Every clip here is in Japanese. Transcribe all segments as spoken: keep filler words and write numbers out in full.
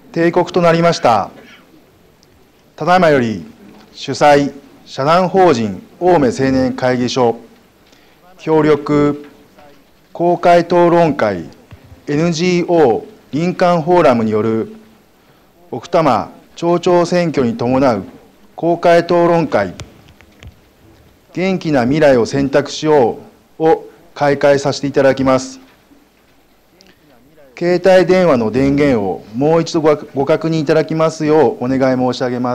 定刻となりました。ただいまより主催社団法人青梅青年会議所協力公開討論会 エヌジーオー 林間フォーラムによる奥多摩町長選挙に伴う公開討論会元気な未来を選択しようを開会させていただきます。携帯電話の電源をもう一度ご確認いただきますようお願い申し上げます。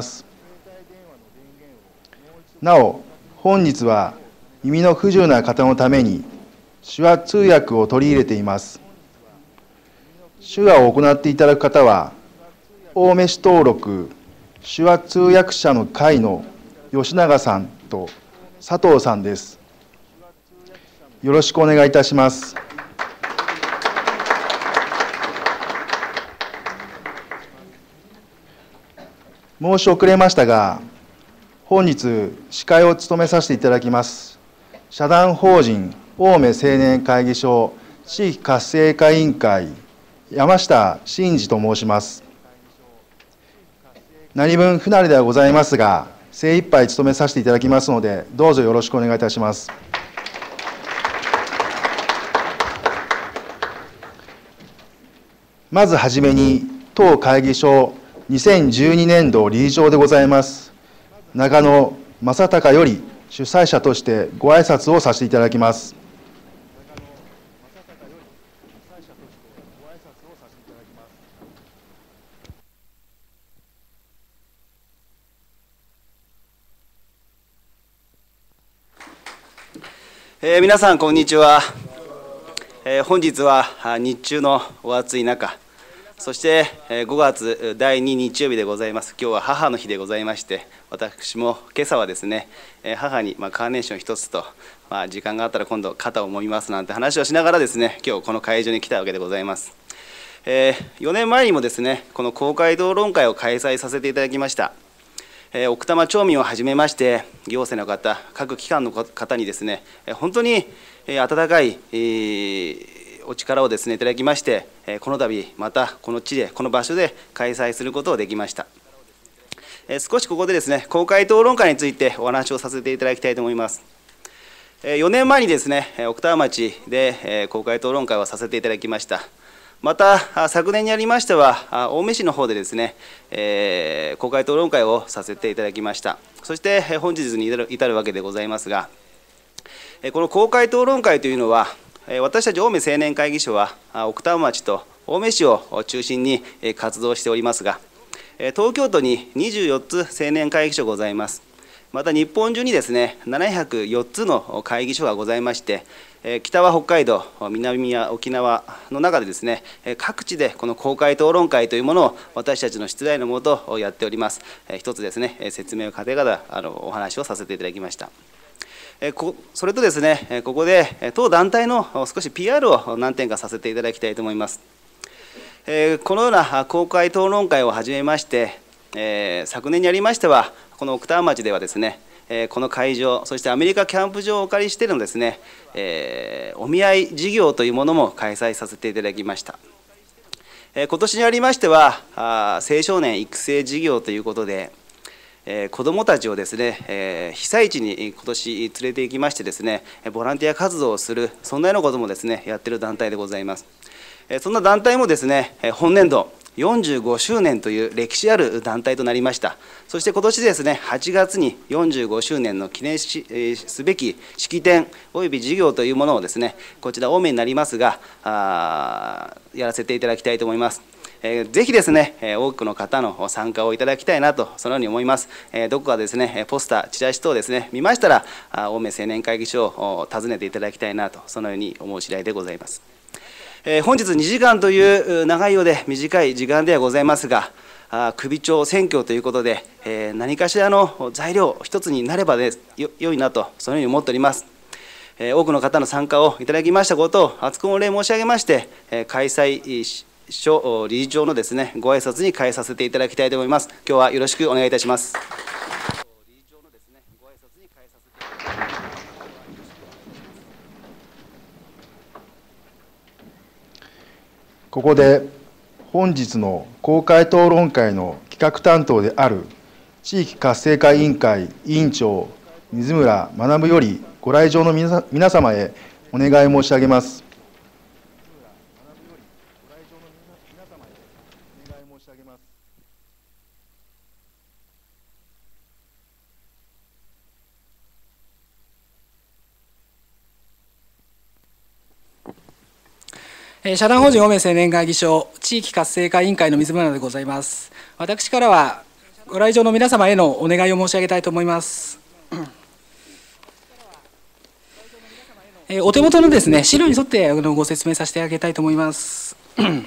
なお、本日は耳の不自由な方のために手話通訳を取り入れています。手話を行っていただく方は、青梅市登録手話通訳者の会の吉永さんと佐藤さんです。よろしくお願いいたします。申し遅れましたが、本日司会を務めさせていただきます社団法人青梅青年会議所地域活性化委員会山下真二と申します。何分不慣れではございますが、精一杯務めさせていただきますので、どうぞよろしくお願いいたします。まずはじめに、当会議所にせんじゅうにねんど理事長でございます、長野正隆より主催者としてご挨拶をさせていただきます。 えー、皆さん、こんにちは。えー、本日は日中のお暑い中、そしてごがつだいに日曜日でございます。今日は母の日でございまして、私も今朝はですね、母にまあカーネーション一つと、まあ、時間があったら今度肩を揉みますなんて話をしながらですね、今日この会場に来たわけでございます。えー、よねんまえにもですね、この公開討論会を開催させていただきました。えー、奥多摩町民をはじめまして、行政の方、各機関の方にですね、本当に温かい、えー、お力をですねいただきまして、この度またこの地で、この場所で開催することができました。少しここでですね、公開討論会についてお話をさせていただきたいと思います。よねんまえにですね、奥多摩町で公開討論会をさせていただきました。また昨年にありましては、青梅市の方でですね、えー、公開討論会をさせていただきました。そして本日に至る、至るわけでございますが、この公開討論会というのは、私たち青梅青年会議所は奥多摩町と青梅市を中心に活動しておりますが、東京都ににじゅうよっつ青年会議所ございます。また日本中にですねななひゃくよっつの会議所がございまして、北は北海道、南は沖縄の中でですね各地でこの公開討論会というものを私たちの出題のもとやっております。一つですね説明をかけながらあのお話をさせていただきました。それとですねここで当団体の少し ピーアール を何点かさせていただきたいと思います。このような公開討論会を始めまして、昨年にありましてはこの奥多摩町ではですねこの会場、そしてアメリカキャンプ場をお借りしてのですねお見合い事業というものも開催させていただきました。今年にありましては青少年育成事業ということで、子どもたちをですね被災地に今年連れて行きましてですねボランティア活動をする、そんなようなこともですねやっている団体でございます。そんな団体もですね本年度よんじゅうごしゅうねんという歴史ある団体となりました。そして今年ですねはちがつによんじゅうごしゅうねんの記念しすべき式典および事業というものをですねこちら青梅になりますがあやらせていただきたいと思います。ぜひですね多くの方の参加をいただきたいなと、そのように思います。どこかですねポスターチラシ等ですね見ましたら青梅青年会議所を訪ねていただきたいなと、そのように思う次第でございます。本日にじかんという長いようで短い時間ではございますが、首長選挙ということで何かしらの材料一つになればでよ良いなと、そのように思っております。多くの方の参加をいただきましたことを厚く御礼申し上げまして、開催所理事長のですねご挨拶に変えさせていただきたいと思います。今日はよろしくお願いいたします。 ここで本日の公開討論会の企画担当である地域活性化委員会委員長水村学よりご来場の皆様へお願い申し上げます。 社団法人青梅青年会議所地域活性化委員会の水村でございます。私からはご来場の皆様へのお願いを申し上げたいと思います。お手元のですね資料に沿ってご説明させてあげたいと思います。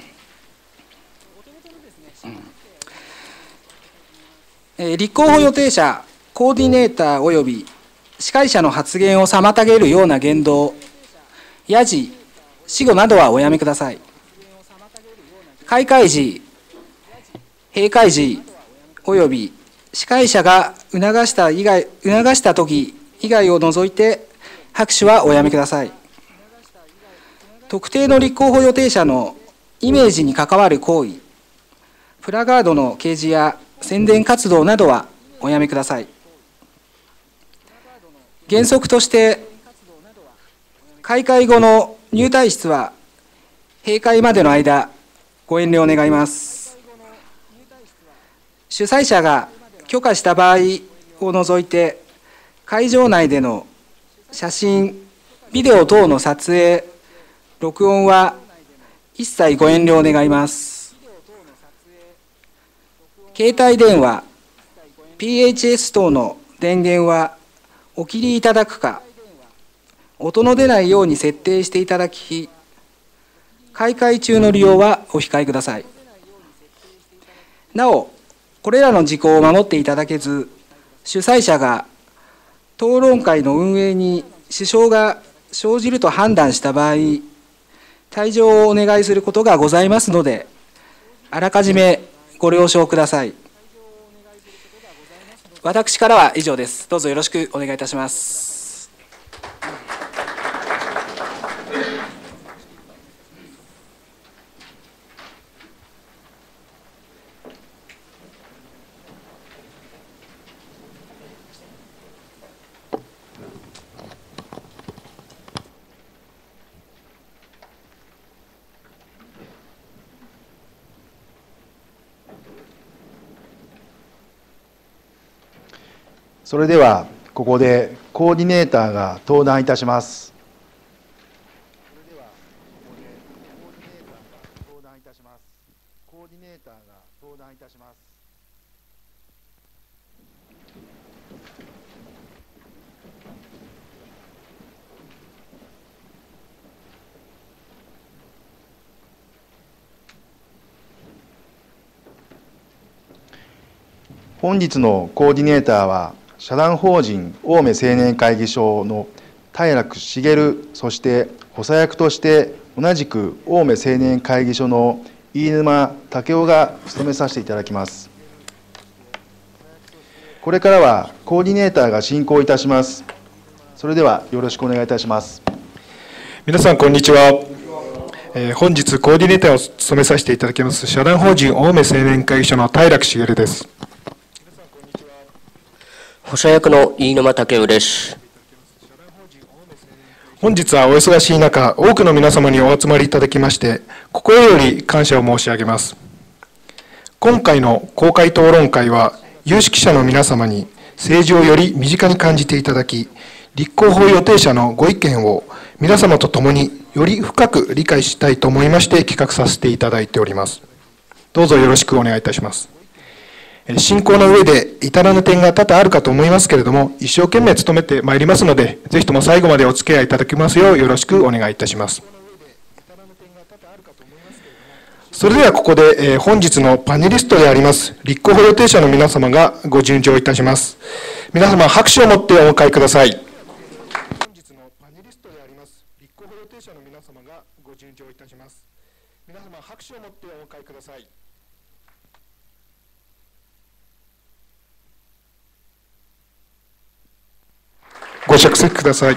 立候補予定者、コーディネーター及び司会者の発言を妨げるような言動、やじ、死語などはおやめください。開会時、閉会時及び司会者が促した以外、促した時以外を除いて拍手はおやめください。特定の立候補予定者のイメージに関わる行為、プラカードの掲示や宣伝活動などはおやめください。原則として開会後の入退室は閉会までの間ご遠慮願います。主催者が許可した場合を除いて会場内での写真、ビデオ等の撮影、録音は一切ご遠慮願います。携帯電話、ピーエイチエス 等の電源はお切りいただくか、音の出ないように設定していただき、開会中の利用はお控えください。なお、これらの事項を守っていただけず、主催者が討論会の運営に支障が生じると判断した場合、退場をお願いすることがございますので、あらかじめご了承ください。私からは以上です。どうぞよろしくお願いいたします。 それではここでコーディネーターが登壇いたします。コーディネーターが登壇いたします。本日のコーディネーターは社団法人青梅青年会議所の平楽茂、そして補佐役として同じく青梅青年会議所の飯沼武雄が務めさせていただきます。これからはコーディネーターが進行いたします。それではよろしくお願いいたします。 皆さんこんにちは。えー、本日コーディネーターを務めさせていただきます社団法人青梅青年会議所の平楽茂です。 補佐役の飯沼武雄です。 本日はお忙しい中、多くの皆様にお集まりいただきまして、心より感謝を申し上げます。今回の公開討論会は、有識者の皆様に政治をより身近に感じていただき、立候補予定者のご意見を皆様と共により深く理解したいと思いまして企画させていただいております。どうぞよろしくお願いいたします。進行の上で至らぬ点が多々あるかと思いますけれども、一生懸命努めてまいりますので、ぜひとも最後までお付き合いいただきますようよろしくお願いいたします。それではここで本日のパネリストであります立候補予定者の皆様がご入場いたします。皆様拍手をもってお迎えください。本日のパネリストであります立候補予定者の皆様がご入場いたします。皆様拍手をもってお迎えください。ご着席ください。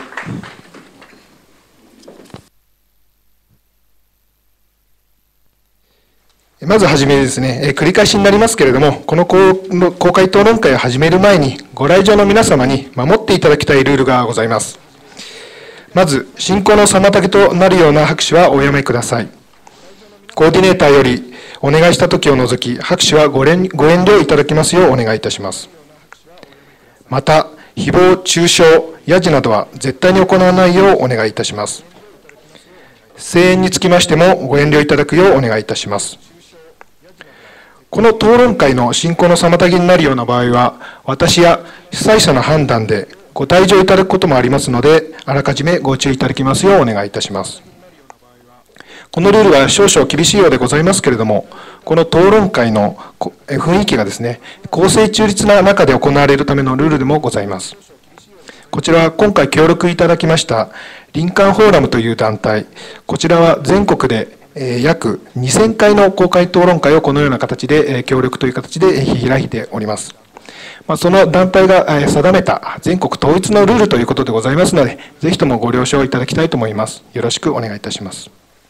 まずはじめにですね、繰り返しになりますけれども、この公開討論会を始める前に、ご来場の皆様に守っていただきたいルールがございます。まず、進行の妨げとなるような拍手はおやめください。コーディネーターよりお願いしたときを除き、拍手はご遠慮いただきますようお願いいたします。また、誹謗中傷、やじなどは絶対に行わないようお願いいたします。声援につきましてもご遠慮いただくようお願いいたします。この討論会の進行の妨げになるような場合は、私や主催者の判断でご退場いただくこともありますので、あらかじめご注意いただきますようお願いいたします。このルールは少々厳しいようでございますけれども、この討論会の雰囲気がですね、公正中立な中で行われるためのルールでもございます。こちらは今回協力いただきましたリンカーンフォーラムという団体、こちらは全国で約にせんかいの公開討論会をこのような形で協力という形で開いております。その団体が定めた全国統一のルールということでございますので、ぜひともご了承いただきたいと思います。よろしくお願いいたします。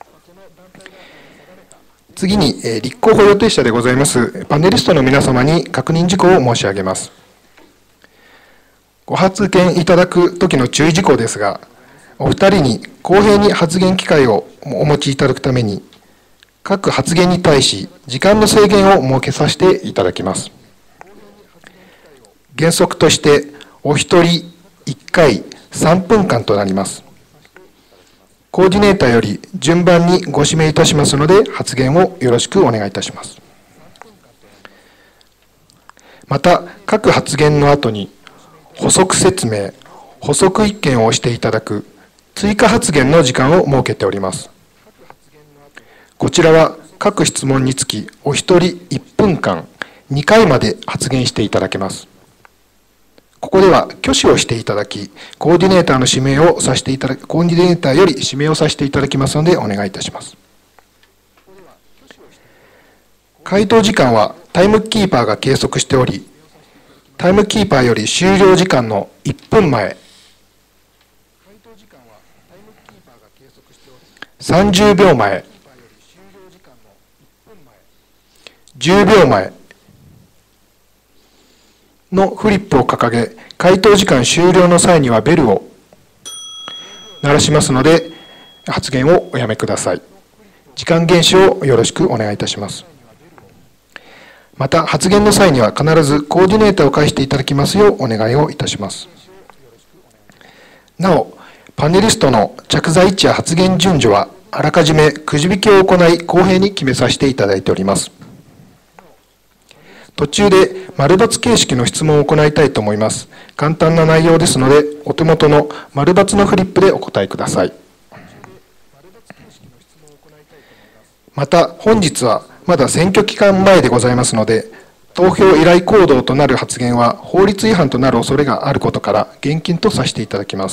次に、立候補予定者でございますパネリストの皆様に確認事項を申し上げます。ご発言いただくときの注意事項ですが、お二人に公平に発言機会をお持ちいただくために、各発言に対し時間の制限を設けさせていただきます。原則として、お一人いっかいさんぷんかんとなります。コーディネーターより順番にご指名いたしますので、発言をよろしくお願いいたします。また、各発言の後に、補足説明、補足意見をしていただく、追加発言の時間を設けております。こちらは各質問につきお一人いっぷんかん、にかいまで発言していただけます。ここでは挙手をしていただき、コーディネーターの指名をさせていただき、コーディネーターより指名をさせていただきますのでお願いいたします。回答時間はタイムキーパーが計測しており、タイムキーパーより終了時間のいっぷんまえ、さんじゅうびょうまえ、じゅうびょうまえのフリップを掲げ、回答時間終了の際にはベルを鳴らしますので、発言をおやめください。時間厳守をよろしくお願いいたします。また、発言の際には必ずコーディネーターを介していただきますようお願いをいたします。なお、パネリストの着座位置や発言順序は、あらかじめくじ引きを行い、公平に決めさせていただいております。途中で丸×形式の質問を行いたいと思います。簡単な内容ですので、お手元の丸×のフリップでお答えください。また、本日はまだ選挙期間前でございますので、投票依頼行動となる発言は法律違反となる恐れがあることから、厳禁とさせていただきます。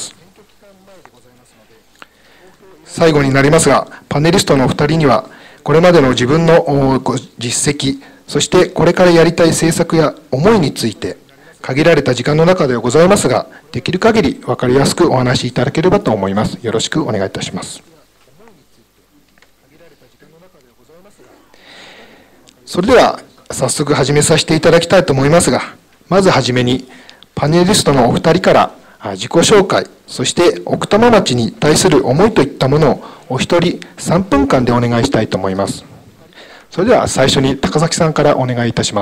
最後になりますが、パネリストのお二人には、これまでの自分の実績、そしてこれからやりたい政策や思いについて、限られた時間の中ではございますが、できる限り分かりやすくお話しいただければと思います。よろしくお願いいたします。それでは、早速始めさせていただきたいと思いますが、まずはじめに、パネリストのお二人から自己紹介、そして奥多摩町に対する思いといったものをお一人さんぷんかんでお願いしたいと思います。それでは最初に高崎さんからお願いいたします。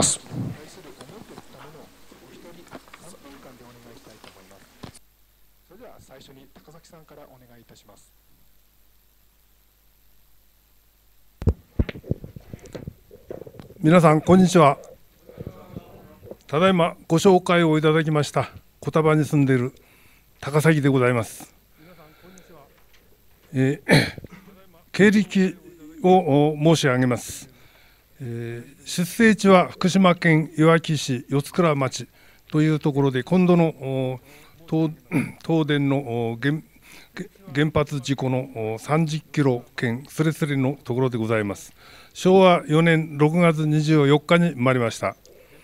それでは最初に高崎さんからお願いいたします。 皆さんこんにちは。ただいまご紹介をいただきました小田原に住んでいる高崎でございます。えー、経歴を申し上げます。えー、出生地は福島県いわき市四倉町というところで、今度の東, 東電の 原, 原発事故のさんじゅっキロ圏すれすれのところでございます。しょうわよねんろくがつにじゅうよっかに生まれました。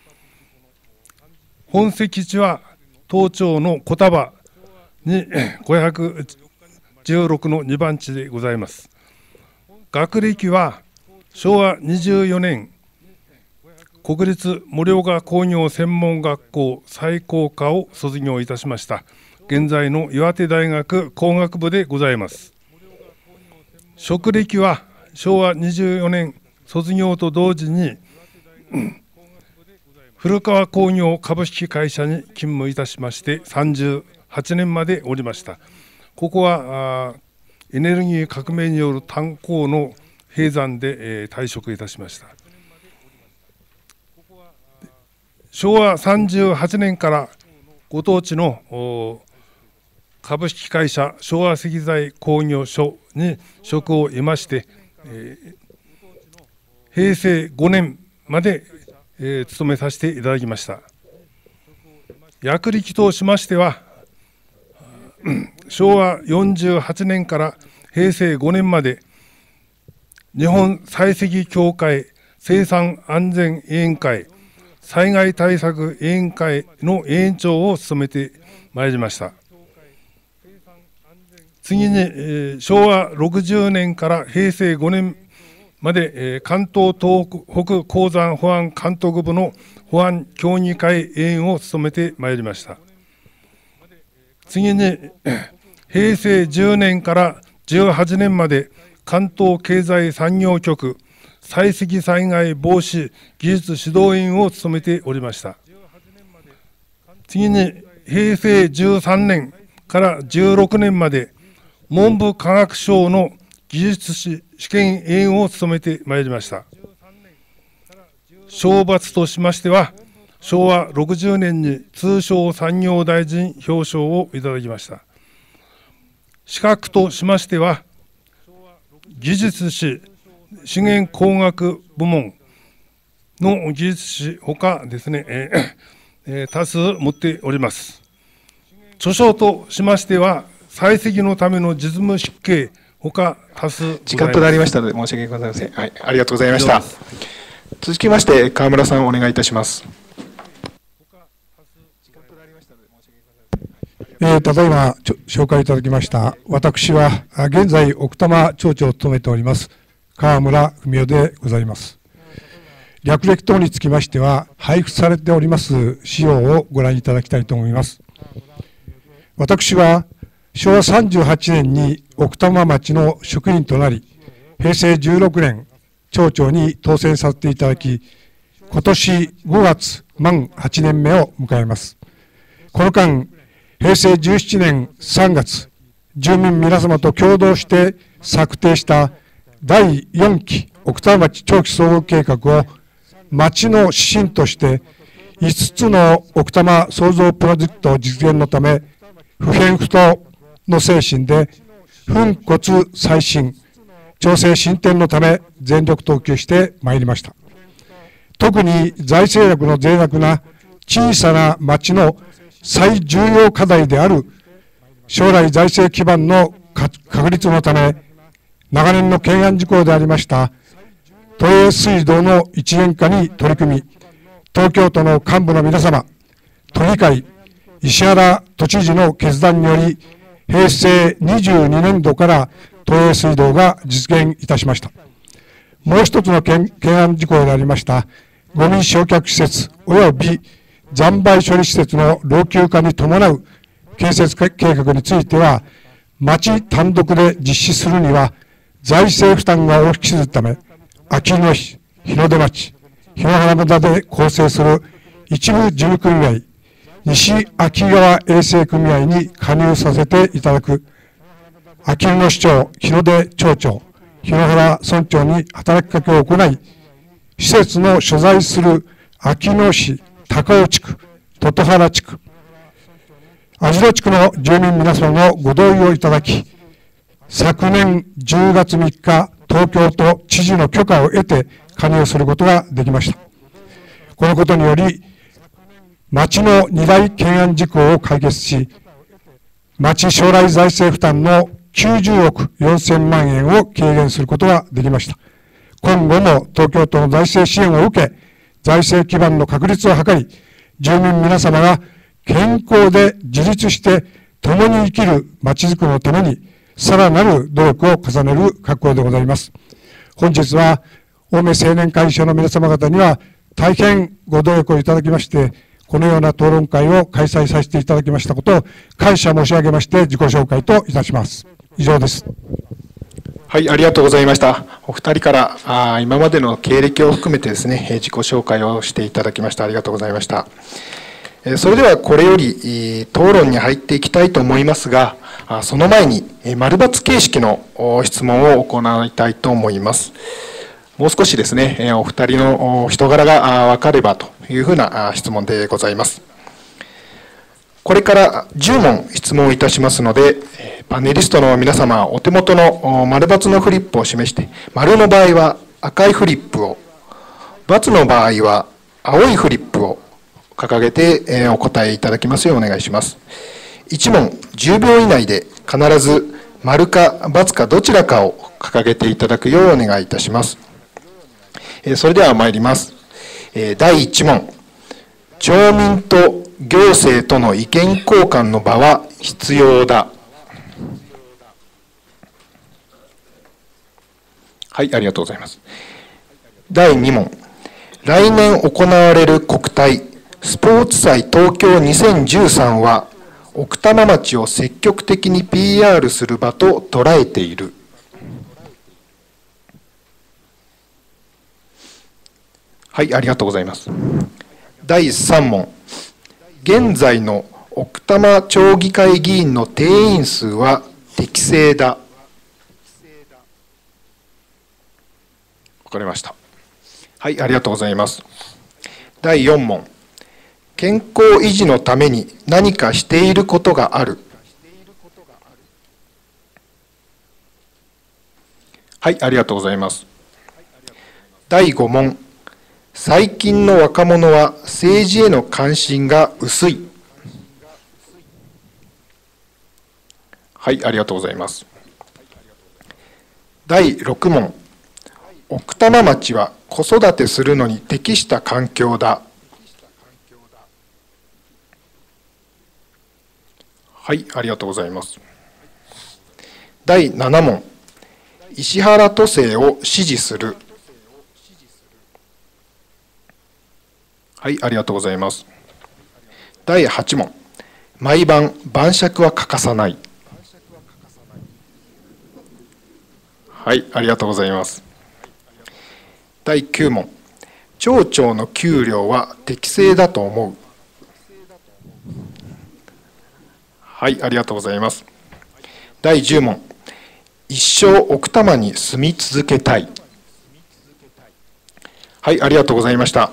本籍地は東町の小田原にごひゃくじゅうろくのにばん地でございます。学歴はしょうわにじゅうよねん、国立盛岡工業専門学校最高科を卒業いたしました。現在の岩手大学工学部でございます。職歴はしょうわにじゅうよねん卒業と同時に古川工業株式会社に勤務いたしましてさんじゅうはちねんまでおりました。ここはエネルギー革命による炭鉱の閉山で、えー、退職いたしました。しょうわさんじゅうはちねんからご当地の株式会社昭和石材工業所に職を得まして、えー、へいせいごねんまで、えー、勤めさせていただきました。役歴としましてはしょうわよんじゅうはちねんからへいせいごねんまで日本採石協会生産安全委員会災害対策委員会の委員長を務めてまいりました。次に、えー、しょうわろくじゅうねんからへいせいごねんまで、えー、関東東北鉱山保安監督部の保安協議会委員を務めてまいりました。次にへいせいじゅうねんからじゅうはちねんまで関東経済産業局採石災害防止技術指導員を務めておりました。次にへいせいじゅうさんねんからじゅうろくねんまで文部科学省の技術士試験委員を務めてまいりました。賞罰としましてはしょうわろくじゅうねんに通商産業大臣表彰をいただきました。資格としましては技術士資源工学部門の技術士ほかですね、えーえー、多数持っております。著書としましては採石のための実務執計ほか多数時間となりましたので申し訳ございません。はい、ありがとうございました。続きまして川村さんお願いいたします。 えー、ただいま紹介いただきました私は現在奥多摩町長を務めております川村文夫でございます。略歴等につきましては配布されております資料をご覧いただきたいと思います。私はしょうわさんじゅうはちねんに奥多摩町の職員となりへいせいじゅうろくねん町長に当選させていただき今年ごがつ満はちねんめを迎えます。この間へいせいじゅうななねんさんがつ住民皆様と共同して策定しただいよんき奥多摩町長期総合計画を町の指針としていつつの奥多摩創造プロジェクト実現のため不偏不党の精神で粉骨再進調整進展のため全力投球してまいりました。特に財政力の脆弱な小さな町の最重要課題である将来財政基盤の確立のため長年の懸案事項でありました都営水道の一元化に取り組み東京都の幹部の皆様都議会石原都知事の決断によりへいせいにじゅうにねんどから都営水道が実現いたしました。もう一つの懸案事項でありましたゴミ焼却施設および残廃処理施設の老朽化に伴う建設計画については町単独で実施するには財政負担が大きくするためあきる野市、日の出町、檜原村で構成する一部事務組合西秋川衛生組合に加入させていただくあきる野市長、日の出町長、檜原村長に働きかけを行い施設の所在する秋野市高尾地区、トト原地区、網代地区の住民皆様のご同意をいただき、昨年じゅうがつみっか、東京都知事の許可を得て加入することができました。このことにより、町の二大懸案事項を解決し、町将来財政負担のきゅうじゅうおくよんせんまんえんを軽減することができました。今後も東京都の財政支援を受け、財政基盤の確立を図り、住民皆様が健康で自立して共に生きるまちづくりのために、さらなる努力を重ねる覚悟でございます。本日は青梅青年会議所の皆様方には大変ご努力をいただきまして、このような討論会を開催させていただきましたことを感謝申し上げまして、自己紹介といたします。以上です。 はい、ありがとうございました。お二人からあ今までの経歴を含めてですね、自己紹介をしていただきました。ありがとうございました。それではこれより討論に入っていきたいと思いますが、その前に丸抜形式の質問を行いたいと思います。もう少しですね、お二人の人柄が分かればというふうな質問でございます。これからじゅう問質問いたしますので、パネリストの皆様、お手元の丸×のフリップを示して、丸の場合は赤いフリップを、×の場合は青いフリップを掲げてお答えいただきますようお願いします。いち問じゅうびょう以内で必ず丸か×かどちらかを掲げていただくようお願いいたします。それでは参ります。だいいち問、町民と行政との意見交換の場は必要だ。はい、ありがとうございます。だいに問、来年行われる国体スポーツ祭東京にせんじゅうさんは奥多摩町を積極的に ピーアール する場と捉えている。はい、ありがとうございます。だいさん問、現在の奥多摩町議会議員の定員数は適正だ。わかりました。はい、ありがとうございます。だいよん問、健康維持のために何かしていることがある。はい、ありがとうございます。だいご問、最近の若者は政治への関心が薄い。はい、ありがとうございます。だいろく問、奥多摩町は子育てするのに適した環境だ。はい、ありがとうございます。だいなな問、石原都政を支持する。はい、ありがとうございます。だいはち問、毎晩晩酌は欠かさない。はい、ありがとうございます。だいきゅう問、町長の給料は適正だと思う。はい、ありがとうございます。だいじゅう問、一生奥多摩に住み続けたい。はい、ありがとうございました。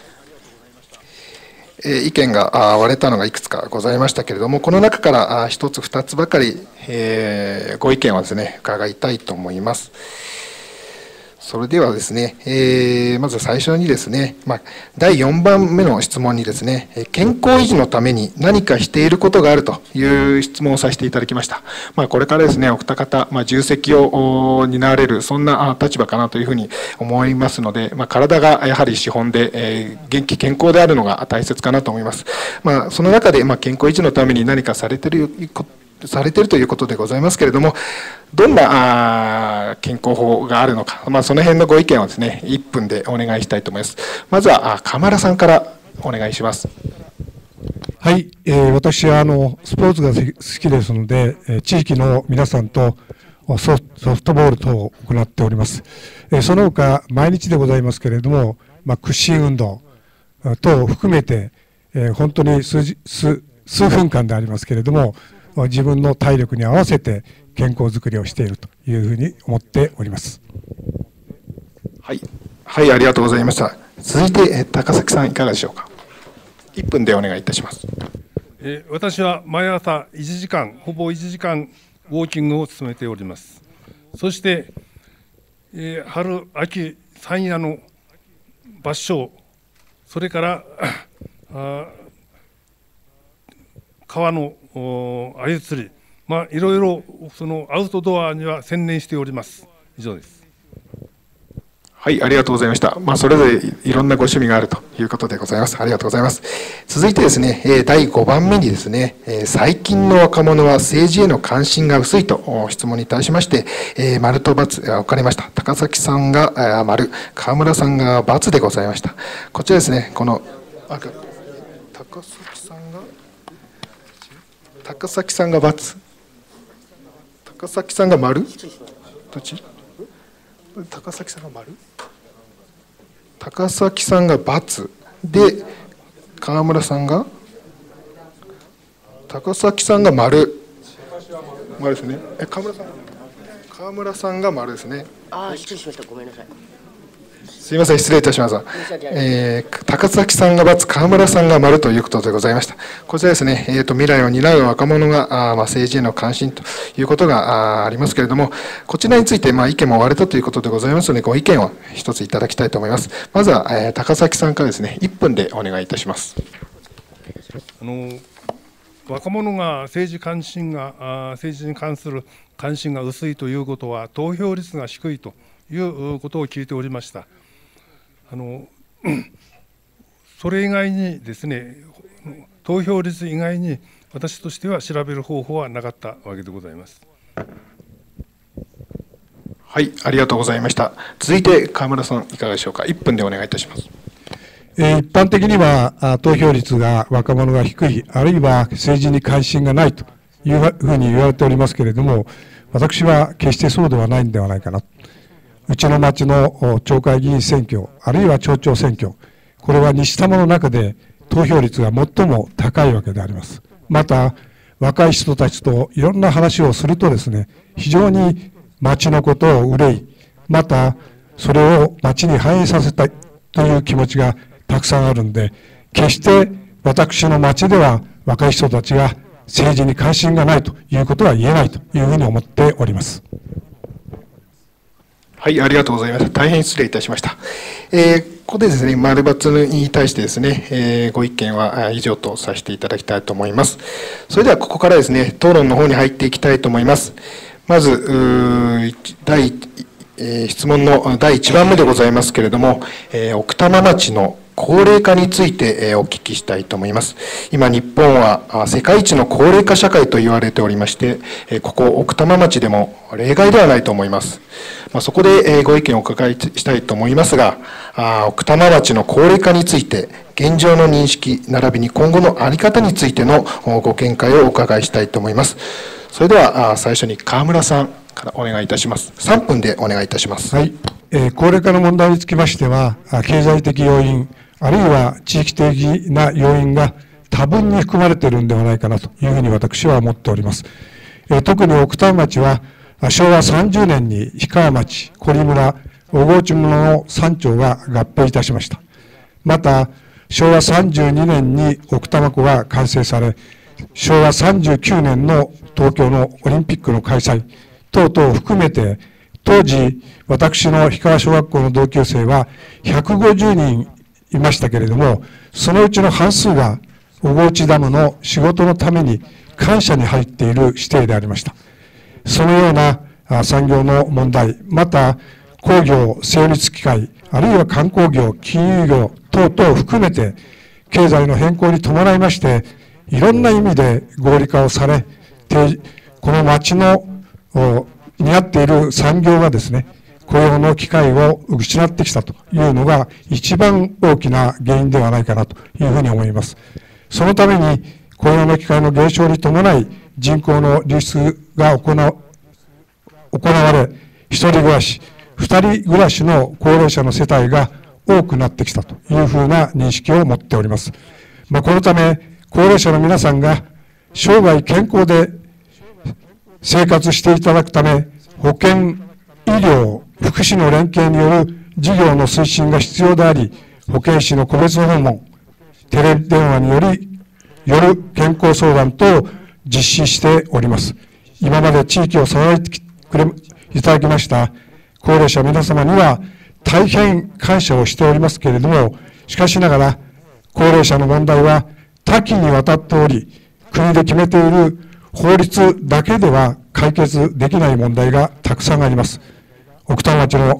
えー、意見が割れたのがいくつかございましたけれども、この中から一つ二つばかり、えー、ご意見をですね伺いたいと思います。それではですね、えー、まず最初にですね、まあ、だいよんばんめの質問にですね、健康維持のために何かしていることがあるという質問をさせていただきました。まあ、これからですね、お二方、まあ、重責を担われる、そんな立場かなというふうに思いますので、まあ、体がやはり資本で、えー、元気健康であるのが大切かなと思います。まあ、その中で、まあ、健康維持のために何かされていることされているということでございますけれども、どんな健康法があるのか、まあ、その辺のご意見をですね、いっぷんでお願いしたいと思います。まずは鎌原さんからお願いします。 はい、えー、私はあのスポーツが好きですので、地域の皆さんとソフトボール等を行っております。その他、毎日でございますけれども、まあ、屈伸運動等を含めて、本当に 数, 数, 数分間でありますけれども、自分の体力に合わせて健康づくりをしているというふうに思っております。 はい、はい、ありがとうございました。続いて高崎さんいかがでしょうか。いっぷんでお願いいたします。 えー、私は毎朝いちじかん、ほぼいちじかんウォーキングを進めております。そして、えー、春秋山野の抜床、それからあ川の鮎釣り、まあ、いろいろそのアウトドアには専念しております。以上です。 はい、ありがとうございました。まあ、それぞれいろんなご趣味があるということでございます。ありがとうございます。続いてですね、えーだいごばんめにですね、えー最近の若者は政治への関心が薄いとお質問に対しまして、えー丸と×が置かれました。高崎さんがあー丸、川村さんが×でございました。こちらですね、この、あ高崎さんが、高崎さんが×、高崎さんが丸、どっち？高崎さんが丸、高崎さんが×で、川村さんが、高崎さんが丸、丸ですね。え、川村さん、川村さんが丸ですね。 ああ、失礼しました。ごめんなさい。 すみません、失礼いたしました。えー、高崎さんが×、川村さんが丸ということでございました。こちらですね、えーと、未来を担う若者があ、まあ、政治への関心ということが あ, ありますけれども、こちらについて、まあ、意見も割れたということでございますので、ご意見を一ついただきたいと思います。まずは、えー、高崎さんからですね、いっぷんでお願いいたします。 あの若者が政治関心があ政治に関する関心が薄いということは、投票率が低いということを聞いておりました。あのそれ以外にですね、投票率以外に私としては調べる方法はなかったわけでございます。 はい、ありがとうございました。続いて川村さん、いかがでしょうか。いっぷんでお願いいたします。 えー一般的にはあ投票率が若者が低い、あるいは政治に関心がないというふうに言われておりますけれども、私は決してそうではないんではないかな。うちの町の町会議員選挙、あるいは町長選挙、これは西多摩の中で投票率が最も高いわけであります。また、若い人たちといろんな話をするとですね、非常に町のことを憂い、また、それを町に反映させたいという気持ちがたくさんあるんで、決して私の町では若い人たちが政治に関心がないということは言えないというふうに思っております。 はい、ありがとうございました。大変失礼いたしました。えー、ここでですね、丸×に対してですね、えー、ご意見は以上とさせていただきたいと思います。それではここからですね、討論の方に入っていきたいと思います。まず、第、えー、質問のだいいちばんめでございますけれども、えー、奥多摩町の高齢化についてお聞きしたいと思います。今、日本は世界一の高齢化社会と言われておりまして、ここ奥多摩町でも例外ではないと思います。そこでご意見をお伺いしたいと思いますが、奥多摩町の高齢化について、現状の認識、並びに今後の在り方についてのご見解をお伺いしたいと思います。それでは最初に川村さんからお願いいたします。さんぷんでお願いいたします。 はい、えー、高齢化の問題につきましては、経済的要因、あるいは地域的な要因が多分に含まれているんではないかなというふうに私は思っております。えー、特に奥多摩町は、しょうわさんじゅうねんに氷川町、堀村、小河内村のさん町が合併いたしました。また、しょうわさんじゅうにねんに奥多摩湖が完成され、しょうわさんじゅうきゅうねんの東京のオリンピックの開催等々を含めて、当時、私の氷川小学校の同級生はひゃくごじゅうにんいましたけれども、そのうちの半数が小河内ダムの仕事のために官舎に入っている指定でありました。そのような産業の問題、また工業、精密機械、あるいは観光業、金融業等々を含めて、経済の変更に伴いまして、いろんな意味で合理化をされ、この町の担っている産業がですね、雇用の機会を失ってきたというのが一番大きな原因ではないかなというふうに思います。そのために雇用の機会の減少に伴い人口の流出が行わ行われ、一人暮らし、二人暮らしの高齢者の世帯が多くなってきたというふうな認識を持っております。まあ、このため、高齢者の皆さんが生涯健康で生活していただくため、保健、医療、福祉の連携による事業の推進が必要であり、保健師の個別訪問、テレビ電話により、よる健康相談等を実施しております。今まで地域を支えてくれいただきました高齢者皆様には大変感謝をしておりますけれども、しかしながら高齢者の問題は多岐にわたっており、国で決めている法律だけでは解決できない問題がたくさんあります。奥多摩町の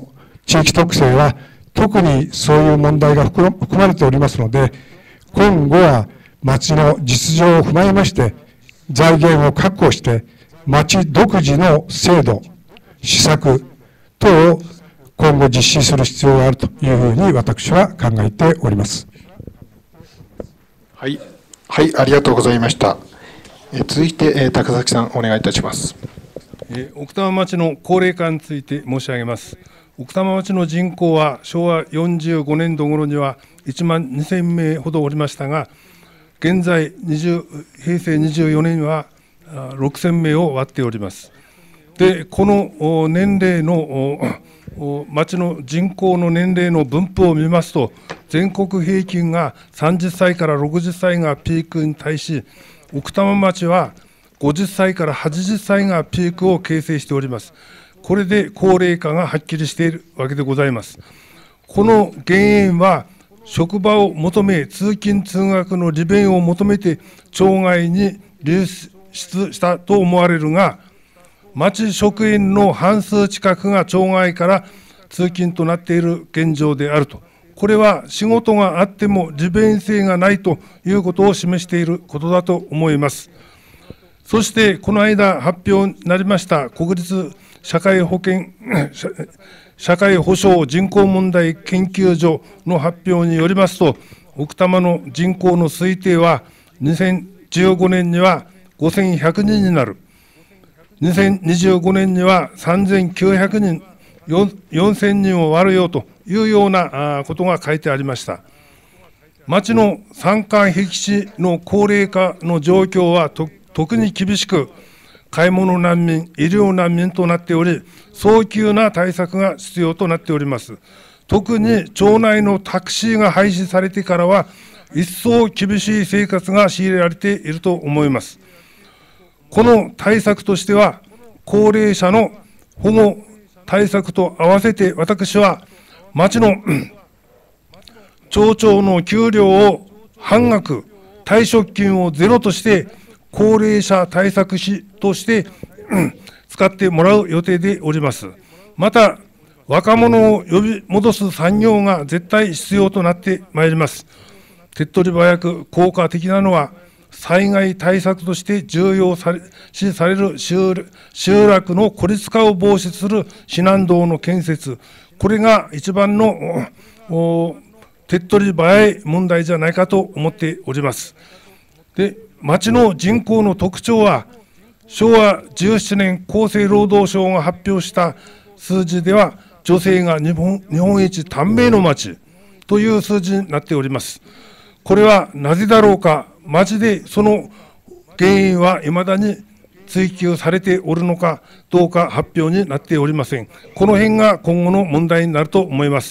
地域特性は特にそういう問題が含まれておりますので、今後は町の実情を踏まえまして、財源を確保して、町独自の制度、施策等を今後実施する必要があるというふうに私は考えております。 はい、はい、ありがとうございました。え続いて、え高崎さん、お願いいたします。 え奥多摩町の高齢化について申し上げます。奥多摩町の人口は昭和よんじゅうごねんど頃にはいちまんにせんめいほどおりましたが、現在にじゅうへいせいにじゅうよねんにはろくせんめいを割っております。で、この年齢の町の人口の年齢の分布を見ますと、全国平均がさんじゅっさいからろくじゅっさいがピークに対し、奥多摩町はごじゅっさいからはちじゅっさいがピークを形成しております。これで高齢化がはっきりしているわけでございます。この原因は、職場を求め、通勤・通学の利便を求めて、町外に流出したと思われるが、町職員の半数近くが町外から通勤となっている現状であると。これは仕事があっても利便性がないということを示していることだと思います。そして、この間発表になりました国立社会保険、社会保障人口問題研究所の発表によりますと、奥多摩の人口の推定はにせんじゅうごねんにはごせんひゃくにんになる。にせんにじゅうごねんにはさんぜんきゅうひゃくにん、よんせんにんを割るよというようなことが書いてありました。町の山間僻地の高齢化の状況はと特に厳しく、買い物難民、医療難民となっており、早急な対策が必要となっております。特に町内のタクシーが廃止されてからは、一層厳しい生活が強いられていると思います。この対策としては、高齢者の保護対策と合わせて、私は町の町長の給料を半額、退職金をゼロとして、高齢者対策費として使ってもらう予定でおります。また、若者を呼び戻す産業が絶対必要となってまいります。手っ取り早く効果的なのは、災害対策として重要視される集落の孤立化を防止する避難道の建設、これが一番の手っ取り早い問題じゃないかと思っております。で、町の人口の特徴は、しょうわじゅうななねん厚生労働省が発表した数字では、女性が日本、日本一短命の町という数字になっております。これはなぜだろうか、町でその原因はいまだに追及されておるのかどうか発表になっておりません。この辺が今後の問題になると思います。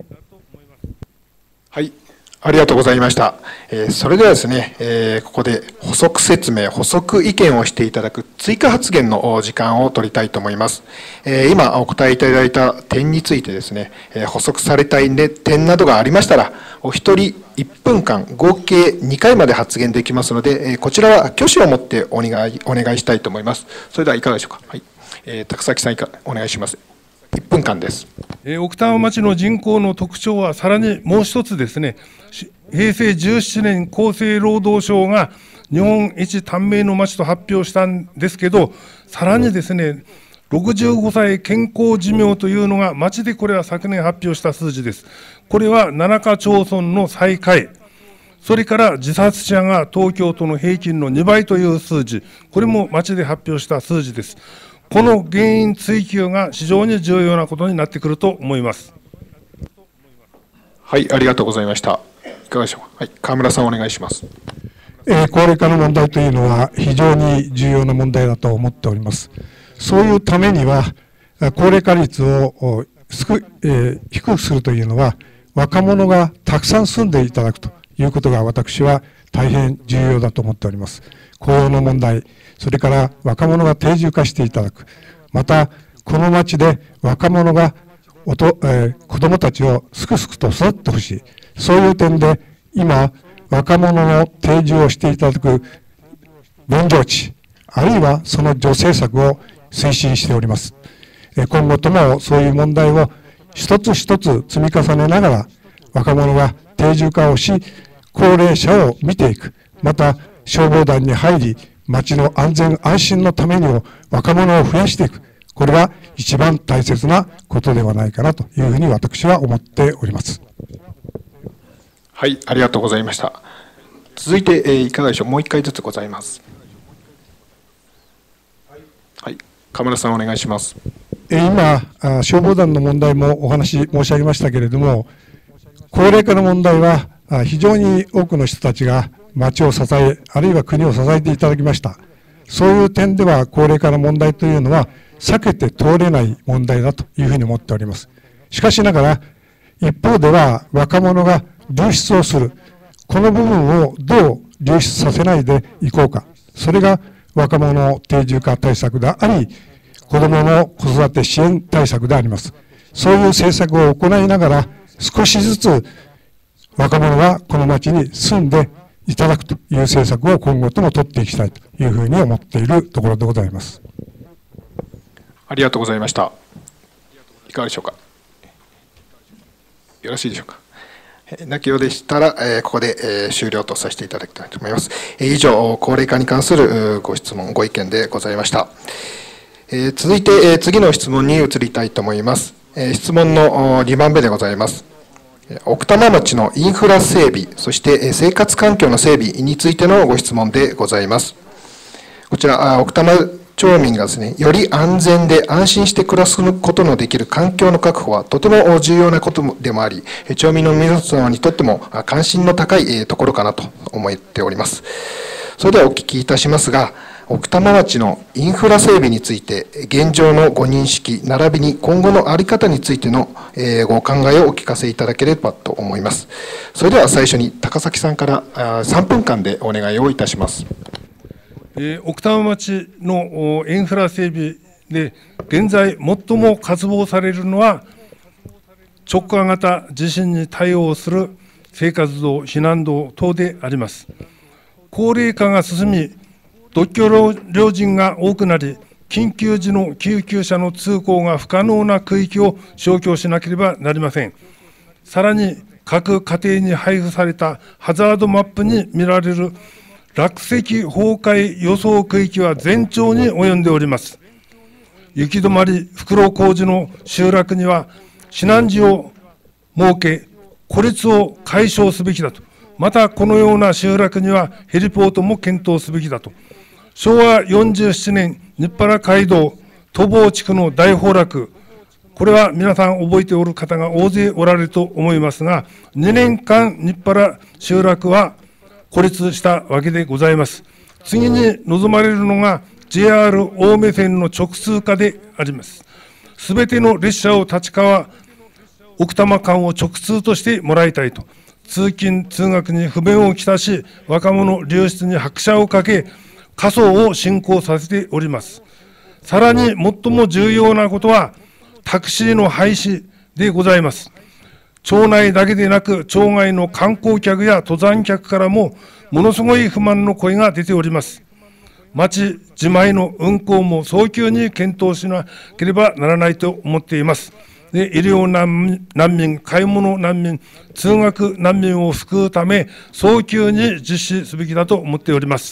はい。ありがとうございました。えー、それではですね、えー、ここで補足説明、補足意見をしていただく追加発言の時間を取りたいと思います。えー、今お答えいただいた点についてですね、えー、補足されたい点などがありましたら、お一人いっぷんかん、合計にかいまで発言できますので、えー、こちらは挙手を持ってお願い、お願いしたいと思います。それではいかがでしょうか。はい。えー、高崎さん、お願いします。いっぷんかんです。 えー、奥多摩町の人口の特徴は、さらにもう一つですね、へいせいじゅうななねん厚生労働省が日本一短命の町と発表したんですけど、さらにですね、ろくじゅうごさい健康寿命というのが町でこれは昨年発表した数字です。これはななか町村の最下位、それから自殺者が東京都の平均のにばいという数字、これも町で発表した数字です。この原因追及が非常に重要なことになってくると思います。 はい、ありがとうございました。いかがでしょうか。はい、川村さんお願いします。 えー、高齢化の問題というのは非常に重要な問題だと思っております。そういうためには、高齢化率を低、えー、低くするというのは、若者がたくさん住んでいただくということが私は大変重要だと思っております。雇用の問題、それから若者が定住化していただく、またこの町で若者がおと、えー、子どもたちをすくすくと育ってほしい、そういう点で今若者の定住をしていただく分譲地、あるいはその助成策を推進しております。今後ともそういう問題を一つ一つ積み重ねながら、若者が定住化をし、高齢者を見ていく、また消防団に入り、町の安全安心のためにも若者を増やしていく、これが一番大切なことではないかなというふうに私は思っております。 はい、ありがとうございました。続いて、えー、いかがでしょう。もう一回ずつございます。はい、河村さんお願いします。 今、消防団の問題もお話し申し上げましたけれども、高齢化の問題は非常に多くの人たちが町を支え、あるいは国を支えていただきました。そういう点では高齢化の問題というのは避けて通れない問題だというふうに思っております。しかしながら、一方では若者が流出をする、この部分をどう流出させないでいこうか、それが若者定住化対策であり、子どもの子育て支援対策であります。そういう政策を行いながら、少しずつ若者がこの町に住んでいただくという政策を今後とも取っていきたいというふうに思っているところでございます。 ありがとうございました。いかがでしょうか。よろしいでしょうか。なきようでしたら、えー、ここで、えー、終了とさせていただきたいと思います。えー、以上、高齢化に関するご質問、ご意見でございました。えー、続いて、えー、次の質問に移りたいと思います。えー、質問のにばんめでございます。奥多摩町のインフラ整備、そして生活環境の整備についてのご質問でございます。こちら、奥多摩町民がですね、より安全で安心して暮らすことのできる環境の確保はとても重要なことでもあり、町民の皆様にとっても関心の高いところかなと思っております。それではお聞きいたしますが、奥多摩町のインフラ整備について、現状のご認識、並びに今後の在り方についてのご考えをお聞かせいただければと思います。それでは最初に高崎さんからさんぷんかんでお願いをいたします。 えー、奥多摩町のインフラ整備で、現在最も渇望されるのは、直下型地震に対応する生活道、避難道等であります。高齢化が進み、独居老人が多くなり、緊急時の救急車の通行が不可能な区域を消去しなければなりません。さらに、各家庭に配布されたハザードマップに見られる落石崩壊予想区域は全長に及んでおります。行き止まり、袋小路の集落には避難時を設け、孤立を解消すべきだと。また、このような集落にはヘリポートも検討すべきだと。しょうわよんじゅうななねん、日原街道、都房地区の大崩落、これは皆さん覚えておる方が大勢おられると思いますが、にねんかん日原集落は孤立したわけでございます。次に望まれるのが ジェイアール 青梅線の直通化であります。すべての列車を立川、奥多摩間を直通としてもらいたいと。通勤・通学に不便をきたし、若者流出に拍車をかけ、過疎を進行させております。さらに最も重要なことは、タクシーの廃止でございます。町内だけでなく、町外の観光客や登山客からも、ものすごい不満の声が出ております。町自前の運行も早急に検討しなければならないと思っています。で、医療難民、買い物難民、通学難民を救うため、早急に実施すべきだと思っております。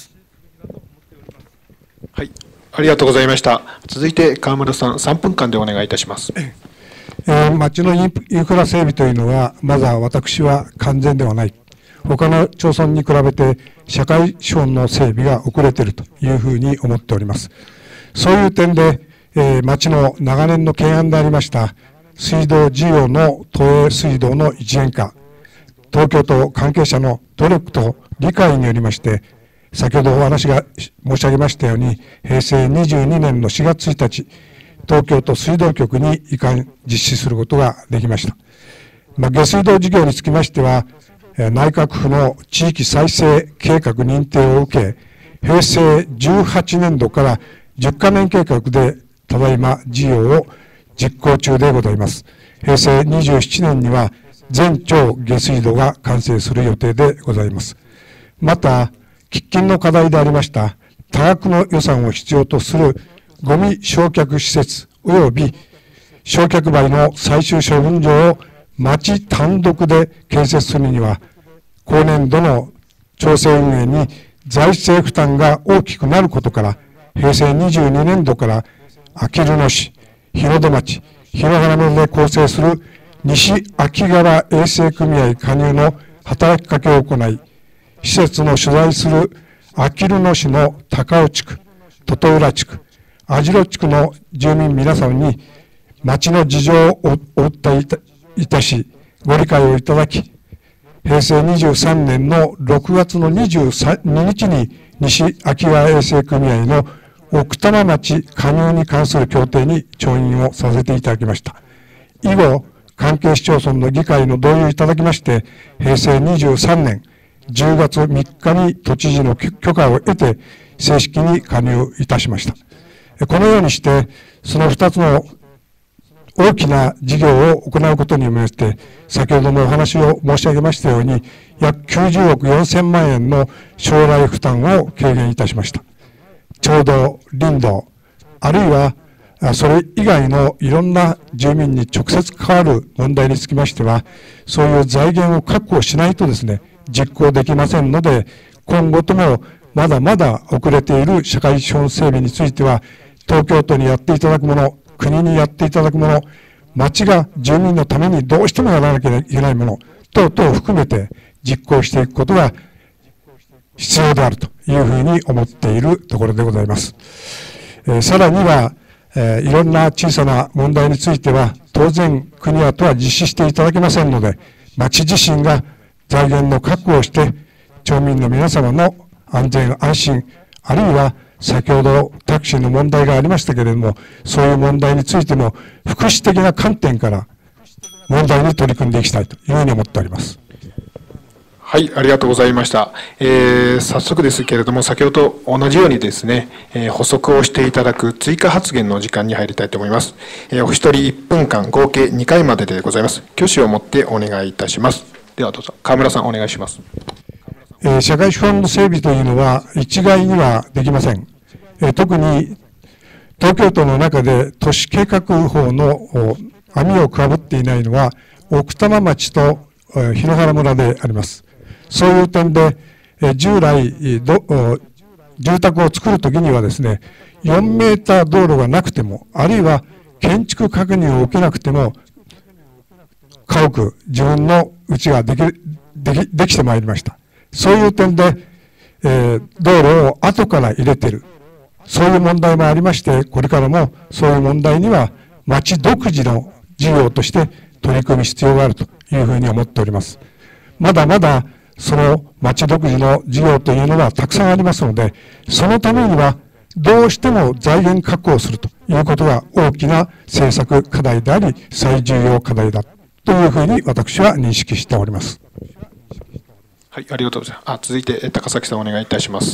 はい、ありがとうございました。続いて河村さん、さんぷんかんでお願いいたします。 えー、町のインフラ整備というのは、まだ私は完全ではない。他の町村に比べて、社会資本の整備が遅れているというふうに思っております。そういう点で、えー、町の長年の懸案でありました、水道事業の東映水道の一元化、東京都関係者の努力と理解によりまして、先ほどお話が申し上げましたように、へいせいにじゅうにねんのしがつついたち、東京都水道局に移管実施することができました。まあ、下水道事業につきましては、内閣府の地域再生計画認定を受け、へいせいじゅうはちねんどからじゅっかねん計画でただいま事業を実行中でございます。へいせいにじゅうななねんには全町下水道が完成する予定でございます。また、喫緊の課題でありました多額の予算を必要とするゴミ焼却施設及び焼却灰の最終処分場を町単独で建設するには、後年度の町政運営に財政負担が大きくなることから、へいせいにじゅうにねんどからあきる野市、日の出町、檜原村で構成する西秋川衛生組合加入の働きかけを行い、施設の所在するあきる野市の高尾地区、トト浦地区、網代地区の住民皆様に町の事情をお訴えいたし、ご理解をいただき、へいせいにじゅうさんねんのろくがつのにじゅうににちに西秋川衛生組合の奥多摩町加入に関する協定に調印をさせていただきました。以後、関係市町村の議会の同意をいただきまして、へいせいにじゅうさんねんじゅうがつみっかに都知事の許可を得て、正式に加入いたしました。このようにして、そのふたつの大きな事業を行うことによりまして、先ほどもお話を申し上げましたように、約きゅうじゅうおくよんせんまんえんの将来負担を軽減いたしました。町道、林道、あるいはそれ以外のいろんな住民に直接関わる問題につきましては、そういう財源を確保しないとですね、実行できませんので、今後ともまだまだ遅れている社会資本整備については、東京都にやっていただくもの、国にやっていただくもの、町が住民のためにどうしてもやらなきゃいけないもの、等々を含めて実行していくことが必要であるというふうに思っているところでございます。えー、さらには、えー、いろんな小さな問題については、当然国はとは実施していただけませんので、町自身が財源の確保をして、町民の皆様の安全安心、あるいは先ほどタクシーの問題がありましたけれども、そういう問題についても福祉的な観点から問題に取り組んでいきたいというふうに思っております。 はい、ありがとうございました。えー、早速ですけれども、先ほど同じようにですね、えー、補足をしていただく追加発言の時間に入りたいと思います。えー、お一人いっぷんかん、合計にかいまででございます。挙手をもってお願いいたします。ではどうぞ、川村さんお願いします。 えー、社会資本の整備というのは一概にはできません。えー、特に東京都の中で都市計画法の網をかぶっていないのは奥多摩町と檜原村であります。そういう点で、えー、従来ど住宅を作るときにはですね、よんメーター道路がなくても、あるいは建築確認を受けなくても、家屋、自分の家ができできできてまいりました。そういう点で、えー、道路を後から入れている。そういう問題もありまして、これからもそういう問題には町独自の事業として取り組む必要があるというふうに思っております。まだまだその町独自の事業というのはたくさんありますので、そのためにはどうしても財源確保するということが大きな政策課題であり、最重要課題だというふうに私は認識しております。 はい、ありがとうございます。あ、続いて高崎さんお願いいたします。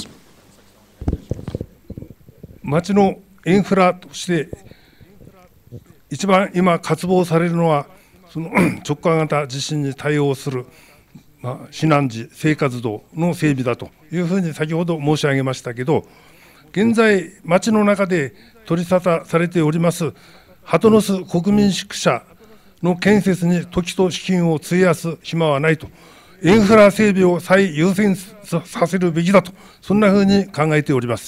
町のインフラとして一番今渇望されるのはその直下型地震に対応する、まあ、避難時生活道の整備だというふうに先ほど申し上げましたけど、現在町の中で取り沙汰されております鳩ノ巣国民宿舎の建設に時と資金を費やす暇はないと、インフラ整備を最優先させるべきだと、そんなふうに考えております。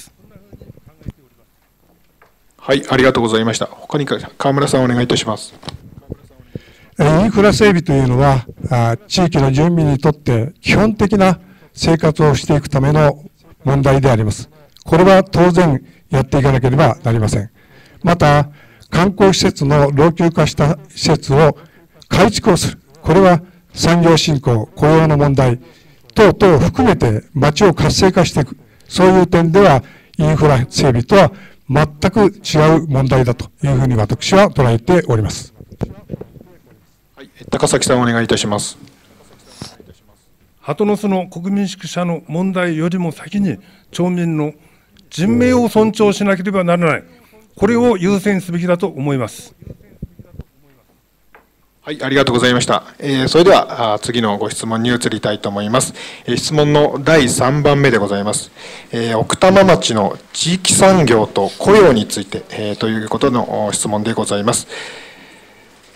はい、ありがとうございました。他に川村さんお願いいたします。 インフラ整備というのは、地域の住民にとって基本的な生活をしていくための問題であります。これは当然やっていかなければなりません。また、観光施設の老朽化した施設を改築をする。これは産業振興、雇用の問題等々を含めて町を活性化していく。そういう点ではインフラ整備とは全く違う問題だというふうに私は捉えております。 はい、高崎さんお願いいたします。 鳩ノ巣の国民宿舎の問題よりも先に町民の人命を尊重しなければならない、これを優先すべきだと思います。 はい、ありがとうございました。えー、それではあ次のご質問に移りたいと思います。えー、質問のだいさんばんめでございます。えー、奥多摩町の地域産業と雇用について、えー、ということの質問でございます。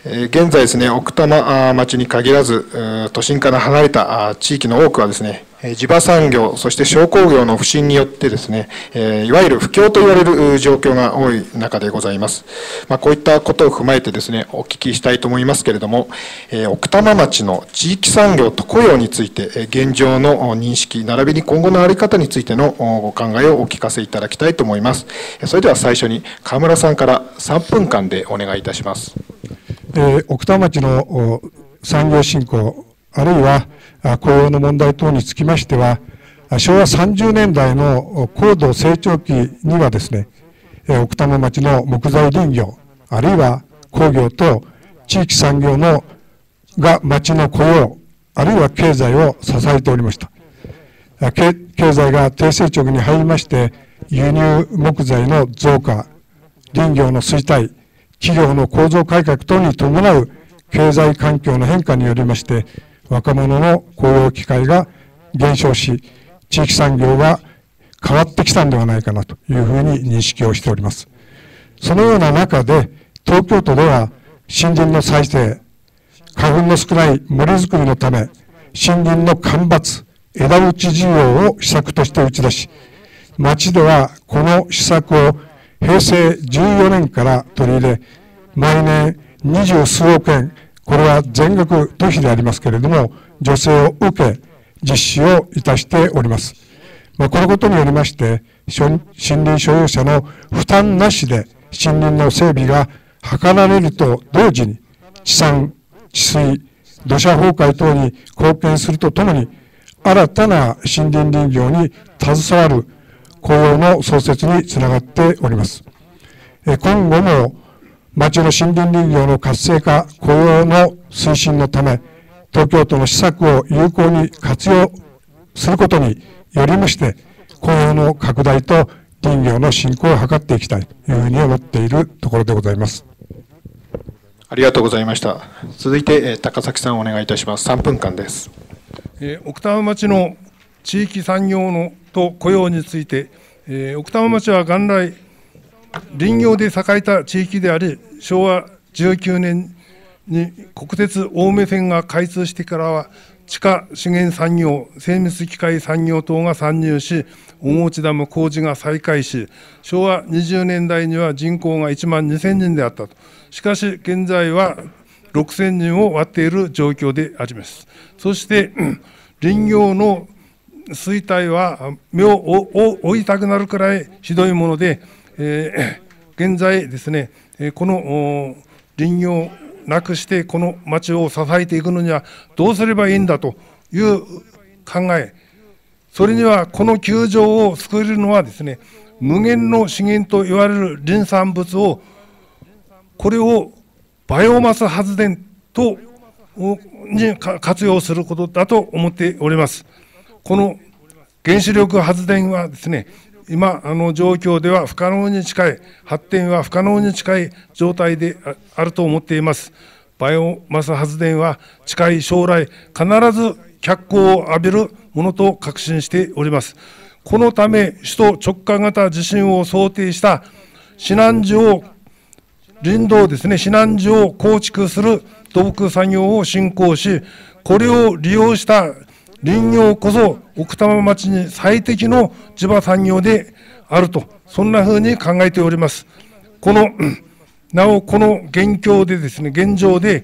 現在ですね、奥多摩町に限らず、都心から離れた地域の多くはですね、地場産業、そして商工業の不振によってですね、いわゆる不況と言われる状況が多い中でございます。まあ、こういったことを踏まえてですね、お聞きしたいと思いますけれども、奥多摩町の地域産業と雇用について、現状の認識、並びに今後の在り方についてのご考えをお聞かせいただきたいと思います。それでは最初に川村さんからさんぷんかんでお願いいたします。 えー、奥多摩町の産業振興、あるいは雇用の問題等につきましては、しょうわさんじゅうねんだいの高度成長期にはですね、奥多摩町の木材林業、あるいは工業と地域産業のが町の雇用、あるいは経済を支えておりました。経済が低成長期に入りまして、輸入木材の増加、林業の衰退、企業の構造改革等に伴う経済環境の変化によりまして、若者の雇用機会が減少し、地域産業が変わってきたんではないかなというふうに認識をしております。そのような中で、東京都では森林の再生、花粉の少ない森づくりのため、森林の間伐、枝打ち事業を施策として打ち出し、町ではこの施策をへいせいじゅうよねんから取り入れ、毎年二十数億円、これは全額都費でありますけれども、助成を受け、実施をいたしております。まあ、このことによりまして、森林所有者の負担なしで森林の整備が図られると同時に、地産、治水、土砂崩壊等に貢献するとともに、新たな森林林業に携わる雇用の創設につながっております。今後も町の森林林業の活性化、雇用の推進のため、東京都の施策を有効に活用することによりまして、雇用の拡大と林業の振興を図っていきたいというふうに思っているところでございます。 ありがとうございました。続いて高崎さんお願いいたします。さんぷんかんです。 えー、奥多摩町の地域産業のと雇用について、えー、奥多摩町は元来林業で栄えた地域であり、しょうわじゅうきゅうねんに国鉄青梅線が開通してからは、地下資源産業、精密機械産業等が参入し、小河内ダム工事が再開し、しょうわにじゅうねんだいには人口がいちまんにせんにんであったと。しかし、現在はろくせんにんを割っている状況であります。そして、林業の衰退は目を追いたくなるくらいひどいもので、えー、現在ですね、この林業をなくしてこの町を支えていくのにはどうすればいいんだという考え、それにはこの窮状を救えるのはですね、無限の資源といわれる林産物を、これをバイオマス発電とに活用することだと思っております。この原子力発電はですね、今あの状況では不可能に近い、発展は不可能に近い状態であると思っています。バイオマス発電は近い将来必ず脚光を浴びるものと確信しております。このため首都直下型地震を想定した避難所を林道ですね、避難所を構築する土木作業を進行し、これを利用した林業こそ奥多摩町に最適の地場産業であると、そんなふうに考えております。このなおこの現況でですね、現状で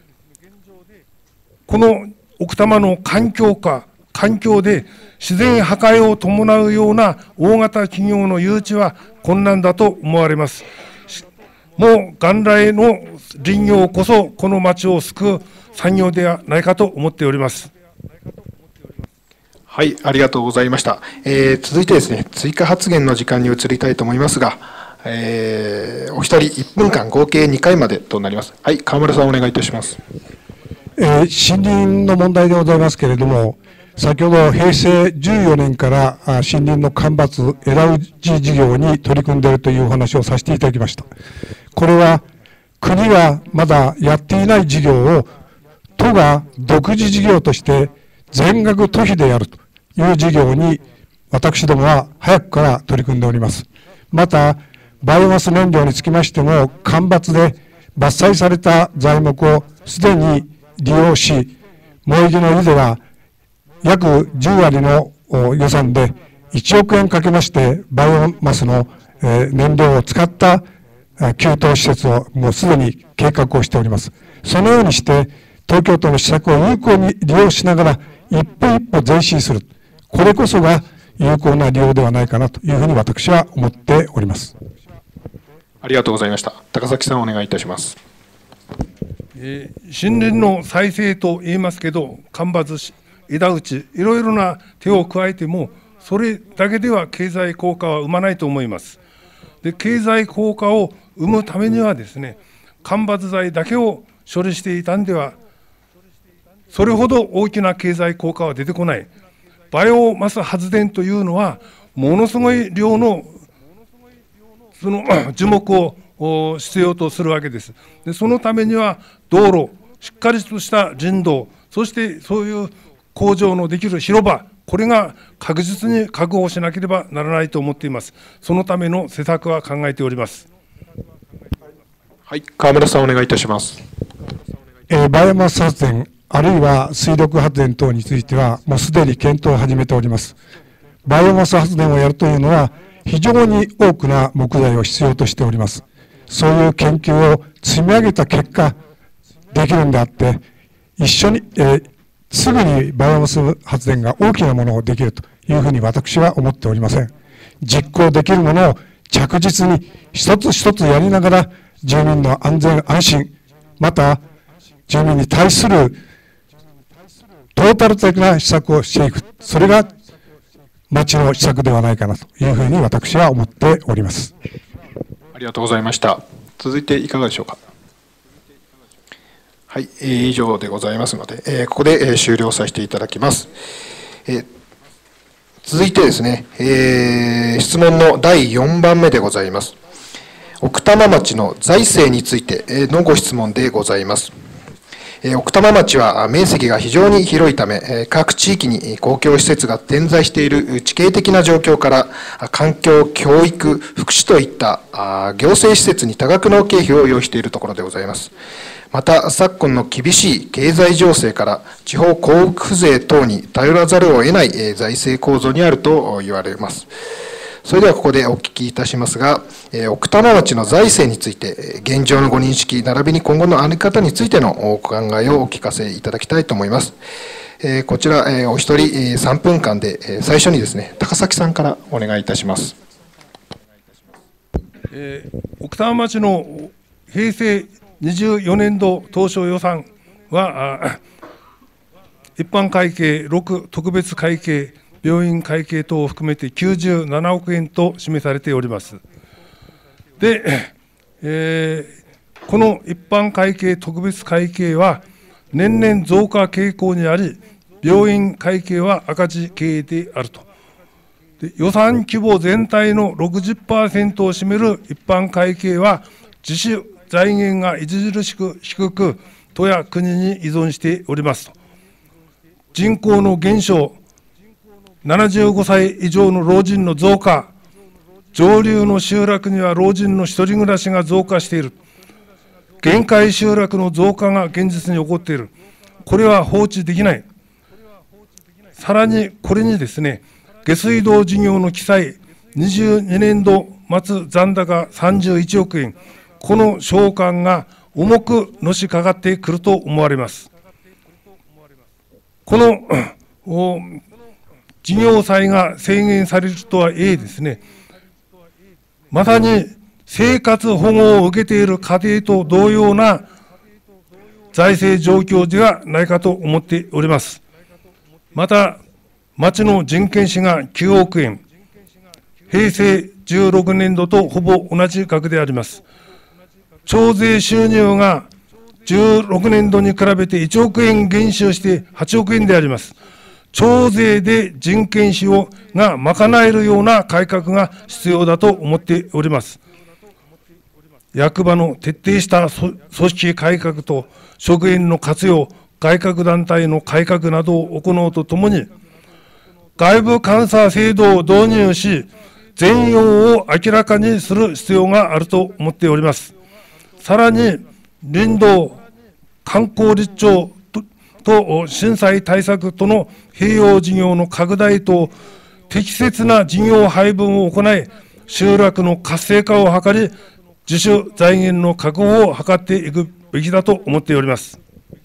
この奥多摩の環境下環境で自然破壊を伴うような大型企業の誘致は困難だと思われます。もう元来の林業こそこの町を救う産業ではないかと思っております。 はい、ありがとうございました。えー、続いてですね、追加発言の時間に移りたいと思いますが、えー、お一人いっぷんかん、合計にかいまでとなります。はい、川村さんお願いいたします。 えー、森林の問題でございますけれども、先ほどへいせいじゅうよねんから森林の間伐、枝打ち事業に取り組んでいるというお話をさせていただきました。これは国がまだやっていない事業を都が独自事業として全額都費でやるという事業に私どもは早くから取り組んでおります。またバイオマス燃料につきましても間伐で伐採された材木をすでに利用し、萌木の湯では約じゅうわりの予算でいちおくえんかけましてバイオマスの燃料を使った給湯施設をもうすでに計画をしております。そのようにして東京都の施策を有効に利用しながら一歩一歩前進する、これこそが有効な利用ではないかなというふうに私は思っております。 ありがとうございました。高崎さん、お願いいたします。 えー、森林の再生と言いますけど、間伐、枝打ち、いろいろな手を加えても、それだけでは経済効果は生まないと思います。で、経済効果を生むためにはですね、間伐材だけを処理していたんでは、それほど大きな経済効果は出てこない。バイオマス発電というのは、ものすごい量のその樹木を必要とするわけです。で、そのためには道路、しっかりとした林道、そしてそういう工場のできる広場、これが確実に確保しなければならないと思っています。そのための施策は考えております。 はい、川村さん、お願いいたします。 えー、バイオマス発電、あるいは水力発電等については、もうすでに検討を始めております。バイオマス発電をやるというのは、非常に多くな木材を必要としております。そういう研究を積み上げた結果、できるんであって、一緒に、えー、すぐにバイオマス発電が大きなものをできるというふうに私は思っておりません。実行できるものを着実に一つ一つやりながら、住民の安全安心、また住民に対するトータル的な施策をしていく、それが町の施策ではないかなというふうに私は思っております。 ありがとうございました。続いていかがでしょうか。はい、えー、以上でございますので、えー、ここで、えー、終了させていただきます。えー、続いてですね、えー、質問のだいよんばんめでございます。奥多摩町の財政についてのご質問でございます。奥多摩町は面積が非常に広いため、各地域に公共施設が点在している地形的な状況から、環境、教育、福祉といった行政施設に多額の経費を要しているところでございます。また、昨今の厳しい経済情勢から、地方交付税等に頼らざるを得ない財政構造にあると言われます。それではここでお聞きいたしますが、奥多摩町の財政について、現状のご認識、並びに今後の在り方についてのお考えをお聞かせいただきたいと思います。こちら、お一人さんぷんかんで、最初にですね、高崎さんからお願いいたします。 えー、奥多摩町の平成にじゅうよねんど当初予算は、一般会計ろく、特別会計、病院会計等を含めてきゅうじゅうななおくえんと示されております。で、えー、この一般会計、特別会計は年々増加傾向にあり、病院会計は赤字経営であると。で、予算規模全体の ろくじゅっパーセント を占める一般会計は、自主財源が著しく低く、都や国に依存しておりますと。人口の減少、ななじゅうごさい以上の老人の増加、上流の集落には老人の一人暮らしが増加している、限界集落の増加が現実に起こっている、これは放置できない。さらにこれにですね、下水道事業の記載、にじゅうにねんど末残高さんじゅういちおくえん、この償還が重くのしかかってくると思われます。この事業債が制限されるとはいえですね、まさに生活保護を受けている家庭と同様な財政状況ではないかと思っております。また、町の人件費がきゅうおくえん、平成じゅうろくねんどとほぼ同じ額であります。徴税収入がじゅうろくねんどに比べていちおくえん減収してはちおくえんであります。徴税で人件費をが賄えるような改革が必要だと思っております。役場の徹底した組織改革と職員の活用、外郭団体の改革などを行うとともに、外部監査制度を導入し、全容を明らかにする必要があると思っております。さらに、 林道観光立町とと震災対策との併用事業の拡大と適切な事業配分を行い、集落の活性化を図り、自主財源の確保を図っていくべきだと思っております。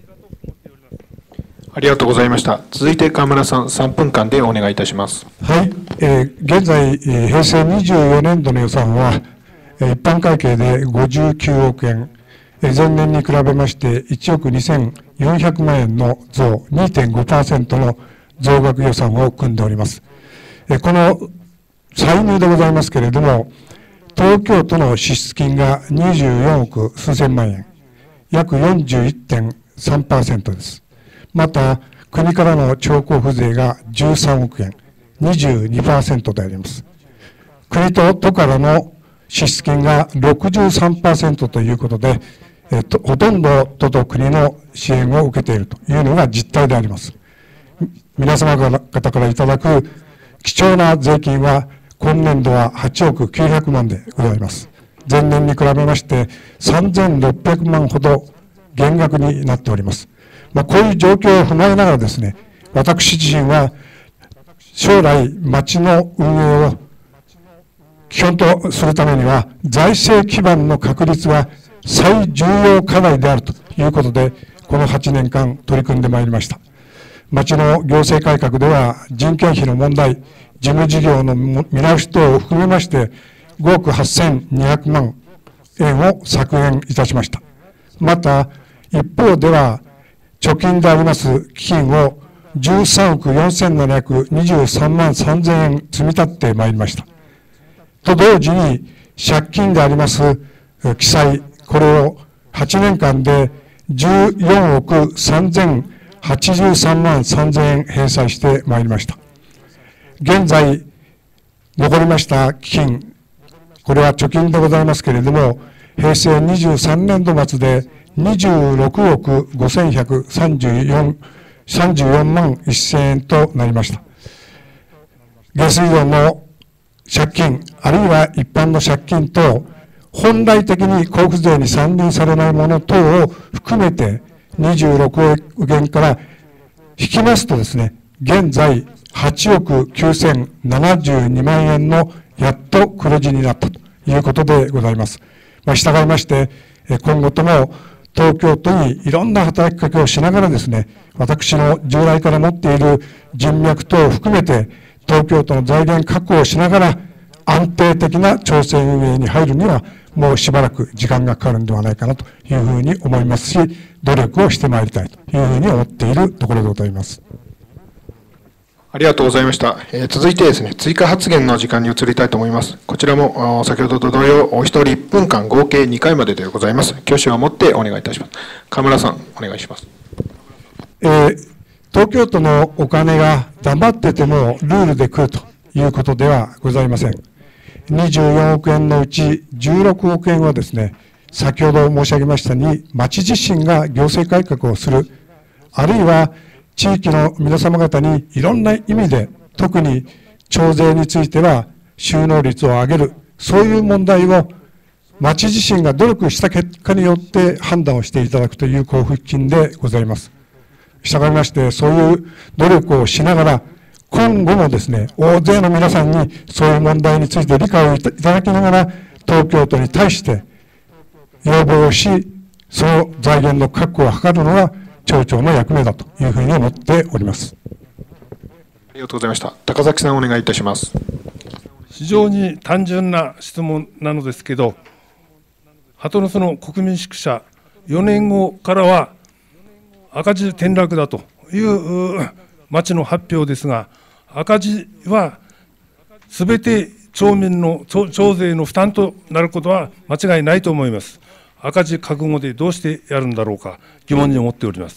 ありがとうございました。続いて川村さん、さんぷんかんでお願いいたします。 はい、えー、現在、えー、平成にじゅうよねんどの予算は、えー、一般会計でごじゅうきゅうおくえん、えー、前年に比べましていちおくにせんよんひゃくまんえんの増、にてんごパーセント の増額予算を組んでおります。えー、この歳入でございますけれども、東京都の支出金がにじゅうよんおくすうせん万円、約 よんじゅういってんさんパーセント です。また、国からの徴交付税がじゅうさんおくえん、にじゅうにパーセント であります。国と都からの支出金が ろくじゅうさんパーセント ということで、えっと、ほとんど都と国の支援を受けているというのが実態であります。皆様方からいただく貴重な税金は、今年度ははちおくきゅうひゃくまんでございます。前年に比べましてさんぜんろっぴゃくまんほど減額になっております。まあ、こういう状況を踏まえながらですね、私自身は将来町の運営を基本とするためには財政基盤の確立が最重要課題であるということで、このはちねんかん取り組んでまいりました。町の行政改革では人件費の問題、事務事業の見直し等を含めましてごおくはっせんにひゃくまんえんを削減いたしました。また一方では貯金であります基金をじゅうさんおくよんせんななひゃくにじゅうさんまんさんぜんえん積み立ってまいりました。と同時に借金であります記載、これをはちねんかんでじゅうよんおくさんぜんはちじゅうさんまんさんぜんえん返済してまいりました。現在残りました基金、これは貯金でございますけれども、平成にじゅうさんねんど末でにじゅうろくおくごせんひゃくさんじゅうよんまんせんえんとなりました。下水道の借金、あるいは一般の借金等、本来的に交付税に算入されないもの等を含めてにじゅうろくおくえんから引きますとですね、現在はちおくきゅうせんななじゅうにまんえんのやっと黒字になったということでございます。まあ、従いまして、今後とも東京都にいろんな働きかけをしながらですね、私の従来から持っている人脈等を含めて、東京都の財源確保をしながら安定的な町政運営に入るには、もうしばらく時間がかかるんではないかなというふうに思いますし、努力をしてまいりたいというふうに思っているところでございます。 ありがとうございました。えー、続いてですね、追加発言の時間に移りたいと思います。こちらも先ほどと同様、お一人いっぷんかん合計にかいまででございます。挙手をもってお願いいたします。川村さん、お願いします。 えー、東京都のお金が黙っててもルールで来るということではございません。にじゅうよんおくえんのうちじゅうろくおくえんはですね、先ほど申し上げましたように、町自身が行政改革をする、あるいは地域の皆様方にいろんな意味で、特に徴税については収納率を上げる、そういう問題を町自身が努力した結果によって判断をしていただくという交付金でございます。したがいまして、そういう努力をしながら、今後もですね、大勢の皆さんにそういう問題について理解をいただきながら、東京都に対して要望をし、その財源の確保を図るのが町長の役目だというふうに思っております。 ありがとうございました。高崎さん、お願いいたします。 非常に単純な質問なのですけど、鳩の巣の国民宿舎、よねんごからは赤字転落だという町の発表ですが、赤字はすべて町民の町税の負担となることは間違いないと思います。赤字覚悟でどうしてやるんだろうか、疑問に思っております。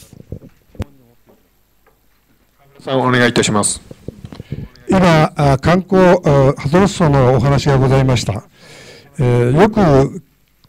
さん、お願いいたします。 今、観光、鳩の巣のお話がございました。えー、よく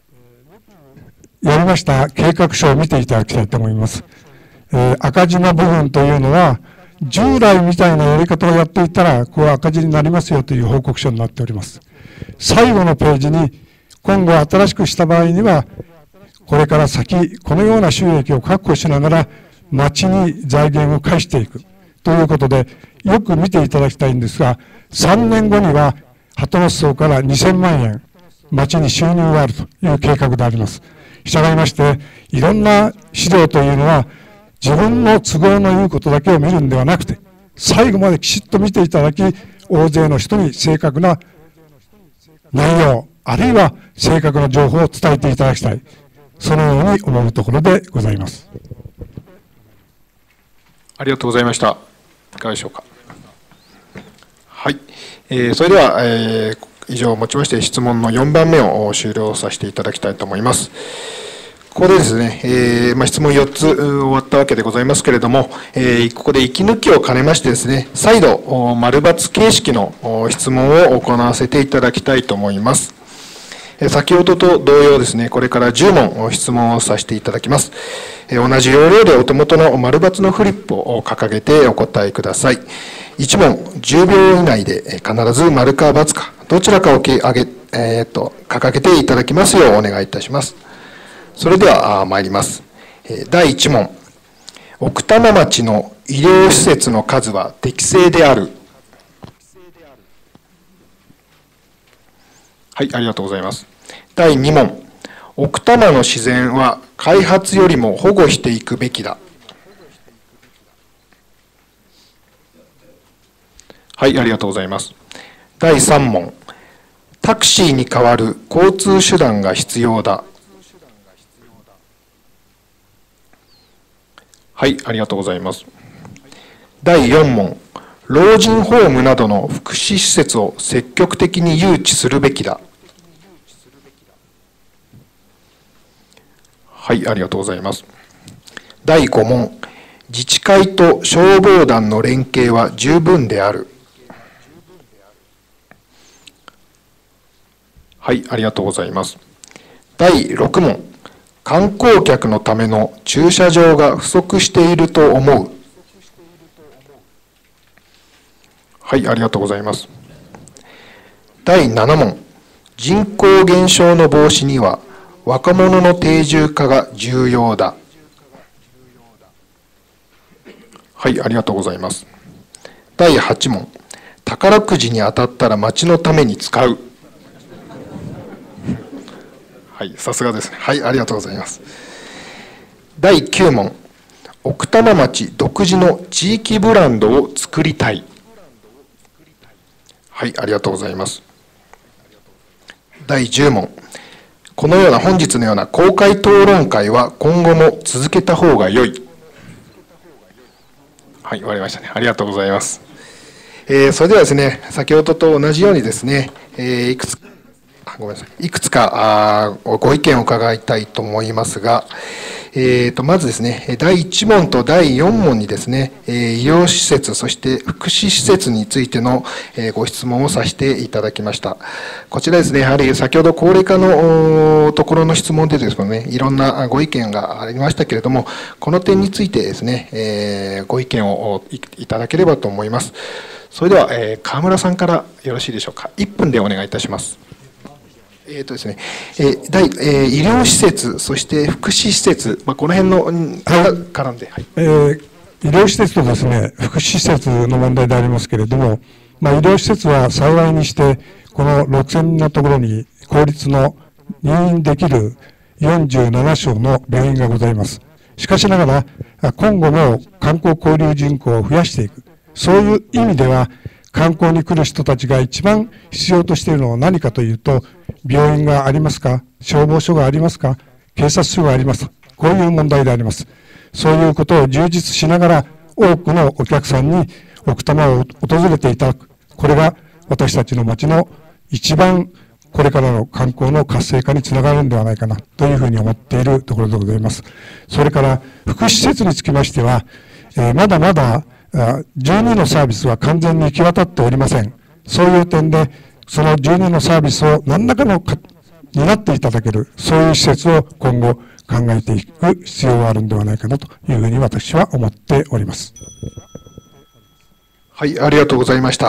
やりました計画書を見ていただきたいと思います。えー、赤字の部分というのは、従来みたいなやり方をやっていたら、こう赤字になりますよという報告書になっております。最後のページに、今後新しくした場合には、 これから先、このような収益を確保しながら、町に財源を返していくということで、よく見ていただきたいんですが、さんねんごには、鳩ノ巣荘からにせんまんえん、町に収入があるという計画であります。したがいまして、いろんな資料というのは、自分の都合のいいことだけを見るんではなくて、最後まできちっと見ていただき、大勢の人に正確な内容、あるいは正確な情報を伝えていただきたい、そのように思うところでございます。 ありがとうございました。いかがでしょうか。はい、えー、それでは、えー、以上をもちまして質問のよんばんめを終了させていただきたいと思います。ここでですね、えーまあ、質問よっつ終わったわけでございますけれども、えー、ここで息抜きを兼ねましてですね、再度、丸×形式の質問を行わせていただきたいと思います。先ほどと同様ですね、これからじゅうもん質問をさせていただきます。同じ要領でお手元の丸×のフリップを掲げてお答えください。いちもんじゅうびょう以内で必ず丸か×か、どちらかを挙げ、えー、と掲げていただきますようお願いいたします。それでは参ります。だいいちもん、奥多摩町の医療施設の数は適正である。はい、ありがとうございます。だいにもん、奥多摩の自然は開発よりも保護していくべきだ。はい、ありがとうございます。だいさんもん、タクシーに代わる交通手段が必要だ。はい、ありがとうございます。だいよんもん、老人ホームなどの福祉施設を積極的に誘致するべきだ。はい、ありがとうございます。だいごもん、自治会と消防団の連携は十分である。はい、ありがとうございます。だいろくもん、観光客のための駐車場が不足していると思う。はい、ありがとうございます。だいななもん、人口減少の防止には若者の定住化が重要だ。はい、ありがとうございます。だいはちもん、宝くじに当たったら町のために使う。はい、さすがですね。はい、ありがとうございます。だいきゅうもん、奥多摩町独自の地域ブランドを作りたい。はい、ありがとうございます。だいじゅうもん、このような本日のような公開討論会は今後も続けた方が良い。はい、終わりましたね。ありがとうございます。えー、それではですね、先ほどと同じようにですね、えー、いくつかごめんなさい。いくつかあご意見を伺いたいと思いますが、えー、とまずですね、だいいちもんとだいよんもんにですね、医療施設、そして福祉施設についてのご質問をさせていただきました。こちらですね、やはり先ほど高齢化のところの質問でですね、いろんなご意見がありましたけれども、この点についてですね、えー、ご意見をいただければと思います。それでは、えー、川村さんからよろしいでしょうか。いっぷんでお願いいたします。えーとですねえー第えー、医療施設、そして福祉施設、まあ、この辺の、はい、絡んで、はいえー、医療施設とですね、福祉施設の問題でありますけれども、まあ、医療施設は幸いにして、このろくせんにんのところに公立の入院できるよんじゅうななしょうの病院がございます。しかしながら、今後も観光交流人口を増やしていく、そういう意味では、観光に来る人たちが一番必要としているのは何かというと、病院がありますか、消防署がありますか、警察署がありますか、こういう問題であります。そういうことを充実しながら、多くのお客さんに奥多摩を訪れていただく、これが私たちの町の一番これからの観光の活性化につながるんではないかなというふうに思っているところでございます。それから福祉施設につきましては、えー、まだまだじゅうにのサービスは完全に行き渡っておりません。そういう点で、そのじゅうにのサービスを何らかのか担っていただける、そういう施設を今後考えていく必要があるんではないかなというふうに私は思っております。 はい、ありがとうございました。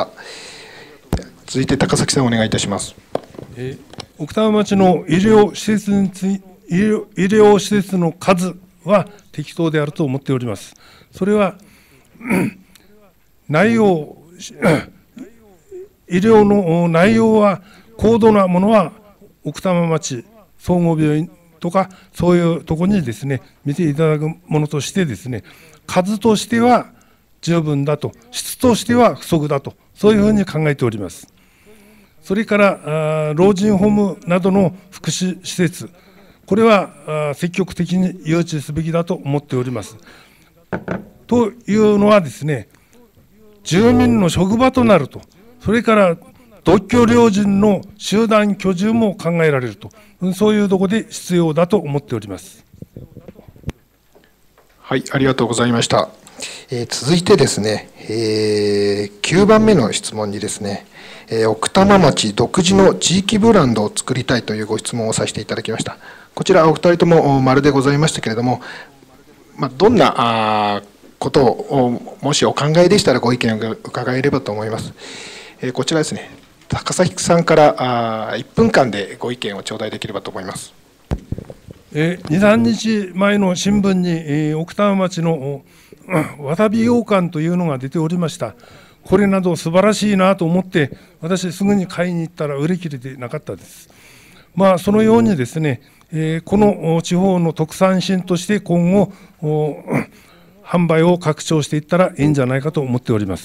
続いて高崎さんお願いいたします。 えー、奥多摩町の医療施設につい医療、医療施設の数は適当であると思っております。それは内容、医療の内容は高度なものは奥多摩町総合病院とかそういうところにですね見ていただくものとしてですね、数としては十分だと、質としては不足だと、そういうふうに考えております。それから老人ホームなどの福祉施設、これは積極的に誘致すべきだと思っております。というのはですね、住民の職場となると、それから独居老人の集団居住も考えられると、そういうところで必要だと思っております。 はい、ありがとうございました。えー、続いてですね、えー、きゅうばんめの質問にですね、えー、奥多摩町独自の地域ブランドを作りたいというご質問をさせていただきました。こちらお二人とも丸でございましたけれども、まあ、どんなあことをもしお考えでしたらご意見を伺えればと思います。えー、こちらですね、高崎さんからあいっぷんかんでご意見を頂戴できればと思います。 えー、に、さんにちまえの新聞に、えー、奥多摩町のわさび羊羹というのが出ておりました。これなど素晴らしいなと思って、私すぐに買いに行ったら売り切れてなかったです。まあ、そのようにですね、えー、この地方の特産品として今後販売を拡張していったらいいんじゃないかと思っております。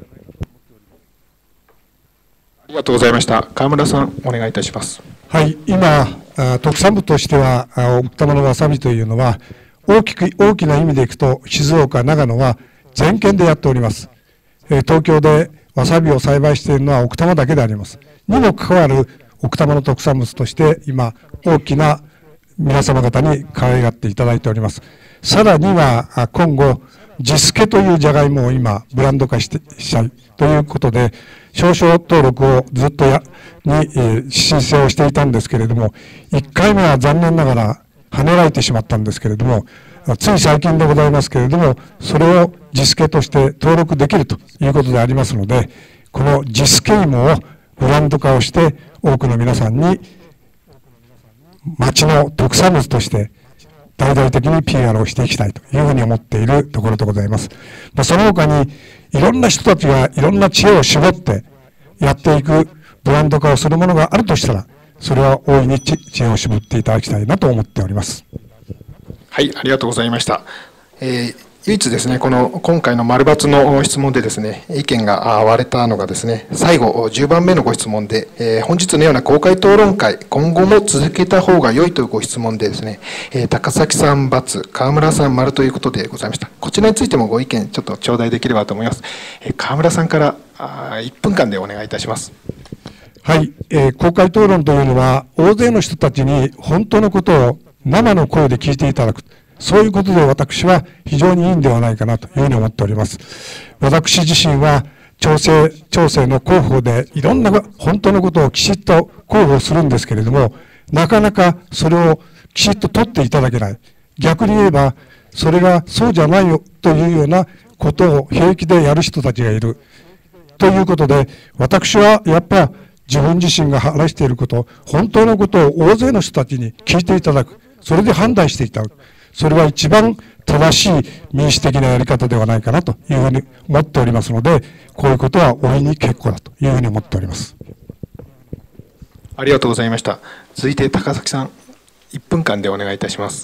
ありがとうございました。川村さん、お願いいたします。 はい、今、特産物としては、奥多摩のわさびというのは、大きく大きな意味でいくと、静岡、長野は全県でやっております。東京でわさびを栽培しているのは奥多摩だけであります。にもかかわる奥多摩の特産物として、今、大きな皆様方に可愛がっていただいております。さらには、今後、ジスケというじゃがいもを今、ブランド化してしちゃうということで、商標登録をずっとやに、えー、申請をしていたんですけれども、いっかいめは残念ながら跳ねられてしまったんですけれども、つい最近でございますけれども、それをジスケとして登録できるということでありますので、このジスケ芋をブランド化をして、多くの皆さんに町の特産物として大々的に ピーアール をしていきたいというふうに思っているところでございます。まあ、その他にいろんな人たちがいろんな知恵を絞ってやっていくブランド化をするものがあるとしたら、それは大いに知恵を絞っていただきたいなと思っております。 はい、ありがとうございました。えー唯一ですね、この今回の丸抜の質問でですね、意見が割れたのがですね、最後じゅうばんめのご質問で、えー、本日のような公開討論会、今後も続けた方が良いというご質問でですね、えー、高崎さん×、川村さん丸ということでございました。こちらについてもご意見ちょっと頂戴できればと思います。えー、川村さんからあいっぷんかんでお願いいたします。 はい、えー、公開討論というのは、大勢の人たちに本当のことを生の声で聞いていただく。そういうことで私は非常にいいんではないかなというふうに思っております。私自身は調整、調整の広報でいろんな本当のことをきちっと広報するんですけれども、なかなかそれをきちっと取っていただけない。逆に言えば、それがそうじゃないよというようなことを平気でやる人たちがいる。ということで、私はやっぱ自分自身が話していること、本当のことを大勢の人たちに聞いていただく。それで判断していただく。それは一番正しい民主的なやり方ではないかなというふうに思っておりますので、こういうことは大いに結構だというふうに思っております。 ありがとうございました。続いて高崎さん、いっぷんかんでお願いいたします。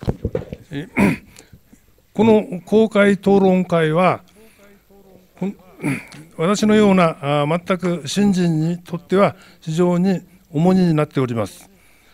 この公開討論会は、私のような全く新人にとっては非常に重荷になっております。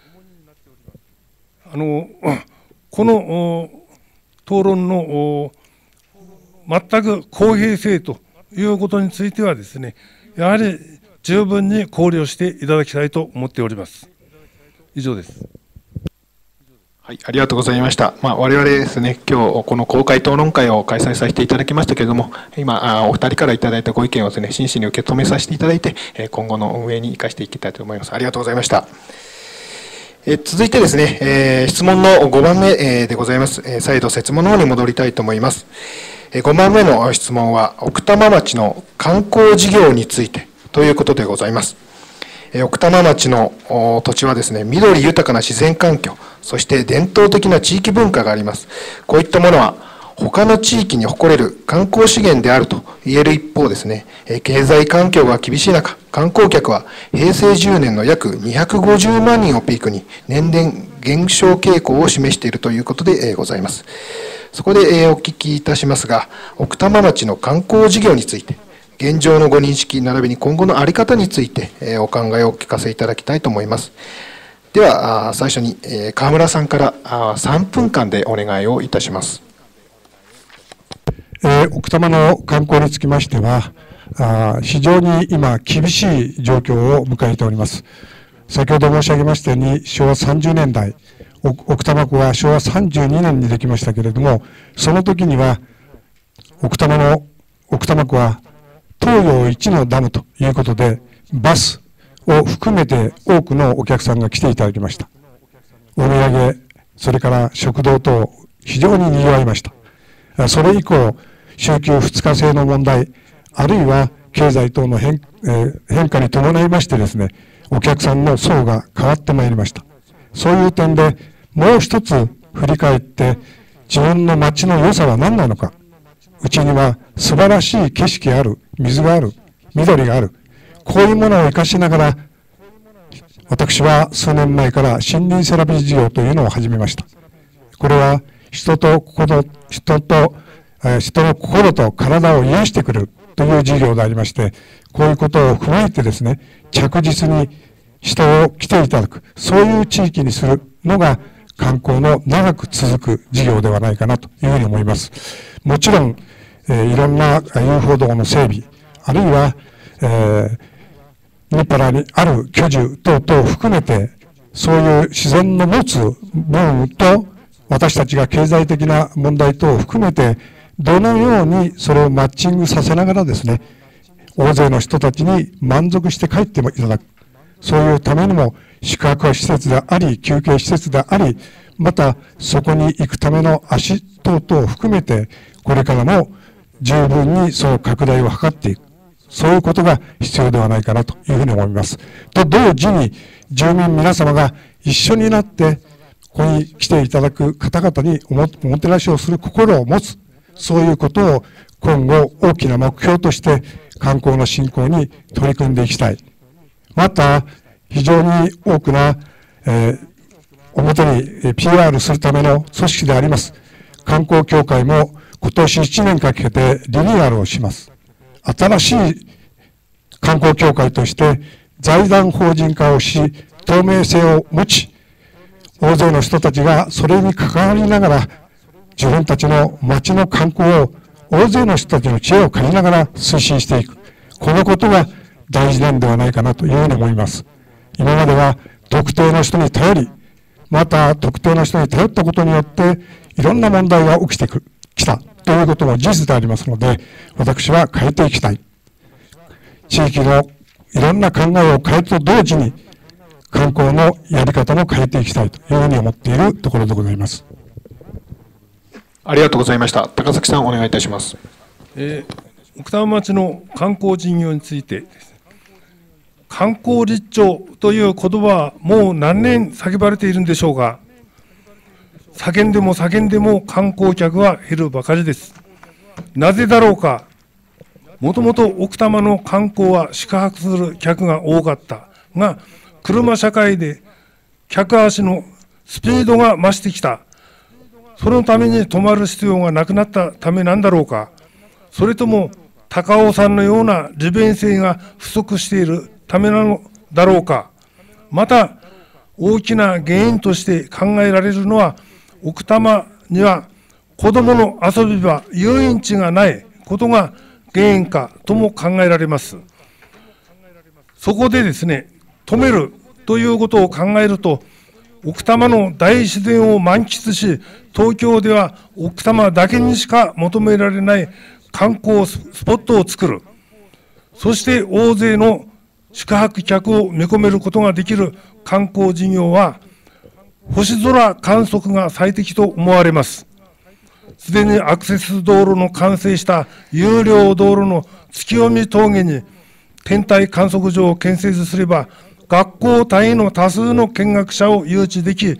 あのこの討論の全く公平性ということについてはですね、やはり十分に考慮していただきたいと思っております。以上です。 はい、ありがとうございました。まあ、我々ですね、今日この公開討論会を開催させていただきましたけれども、今、お二人からいただいたご意見をですね、真摯に受け止めさせていただいて、今後の運営に生かしていきたいと思います。ありがとうございました。え続いてですね、えー、質問のごばんめ、えー、でございます。えー、再度設問の方に戻りたいと思います。えー、ごばんめの質問は、奥多摩町の観光事業についてということでございます。えー、奥多摩町の土地はですね、緑豊かな自然環境、 そして伝統的な地域文化があります。こういったものは他の地域に誇れる観光資源であると言える一方ですね、経済環境が厳しい中、観光客は平成じゅうねんの約にひゃくごじゅうまんにんをピークに年々減少傾向を示しているということでございます。そこでお聞きいたしますが、奥多摩町の観光事業について、現状のご認識並びに今後の在り方についてお考えをお聞かせいただきたいと思います。では最初に川村さんからさんぷんかんでお願いをいたします。 えー、奥多摩の観光につきましては、あ非常に今厳しい状況を迎えております。先ほど申し上げましたように、しょうわさんじゅうねんだい、奥多摩湖はしょうわさんじゅうにねんにできましたけれども、その時には奥多摩の奥多摩湖は東洋一のダムということで、バスを含めて多くのお客さんが来ていただきました。お土産、それから食堂等、非常に賑わいました。それ以降、週休ふつか制の問題、あるいは経済等の 変,、えー、変化に伴いましてですね、お客さんの層が変わってまいりました。そういう点でもう一つ振り返って、自分の街の良さは何なのか、うちには素晴らしい景色がある、水がある、緑がある、こういうものを生かしながら、私は数年前から森林セラピー事業というのを始めました。これは人と心、人と人の心と体を癒してくれるという事業でありまして、こういうことを踏まえてですね、着実に人を来ていただく、そういう地域にするのが観光の長く続く事業ではないかなというふうに思います。もちろん、えー、いろんな遊歩道の整備、あるいは、えー、ニパラにある居住等々を含めて、そういう自然の持つ部分と、私たちが経済的な問題等を含めて、どのようにそれをマッチングさせながらですね、大勢の人たちに満足して帰ってもいただく。そういうためにも宿泊施設であり、休憩施設であり、またそこに行くための足等々を含めて、これからも十分にその拡大を図っていく。そういうことが必要ではないかなというふうに思います。と同時に、住民皆様が一緒になって、ここに来ていただく方々におもてなしをする心を持つ。そういうことを今後大きな目標として観光の振興に取り組んでいきたい。また、非常に多くな、えー、表に ピーアール するための組織であります。観光協会も今年いちねんかけてリニューアルをします。新しい観光協会として財団法人化をし、透明性を持ち、大勢の人たちがそれに関わりながら、自分たちの町の観光を大勢の人たちの知恵を借りながら推進していく。このことが大事なんではないかなというふうに思います。今までは特定の人に頼り、また特定の人に頼ったことによっていろんな問題が起きてくる、きたということも事実でありますので、私は変えていきたい。地域のいろんな考えを変えると同時に、観光のやり方も変えていきたいというふうに思っているところでございます。 ありがとうございました。高崎さん、お願いいたします。 えー、奥多摩町の観光事業について、観光立町という言葉はもう何年叫ばれているんでしょうが、叫んでも叫んでも観光客は減るばかりです。なぜだろうか。もともと奥多摩の観光は宿泊する客が多かったが、車社会で客足のスピードが増してきた。そのために泊まる必要がなくなったためなんだろうか。それとも高尾さんのような利便性が不足しているためなのだろうか。また大きな原因として考えられるのは、奥多摩には子どもの遊び場、遊園地がないことが原因かとも考えられます。そこでですね、止めるということを考えると、奥多摩の大自然を満喫し、東京では奥多摩だけにしか求められない観光スポットを作る。そして大勢の宿泊客を見込めることができる観光事業は、星空観測が最適と思われます。すでにアクセス道路の完成した有料道路の月読み峠に天体観測所を建設すれば、学校単位の多数の見学者を誘致でき、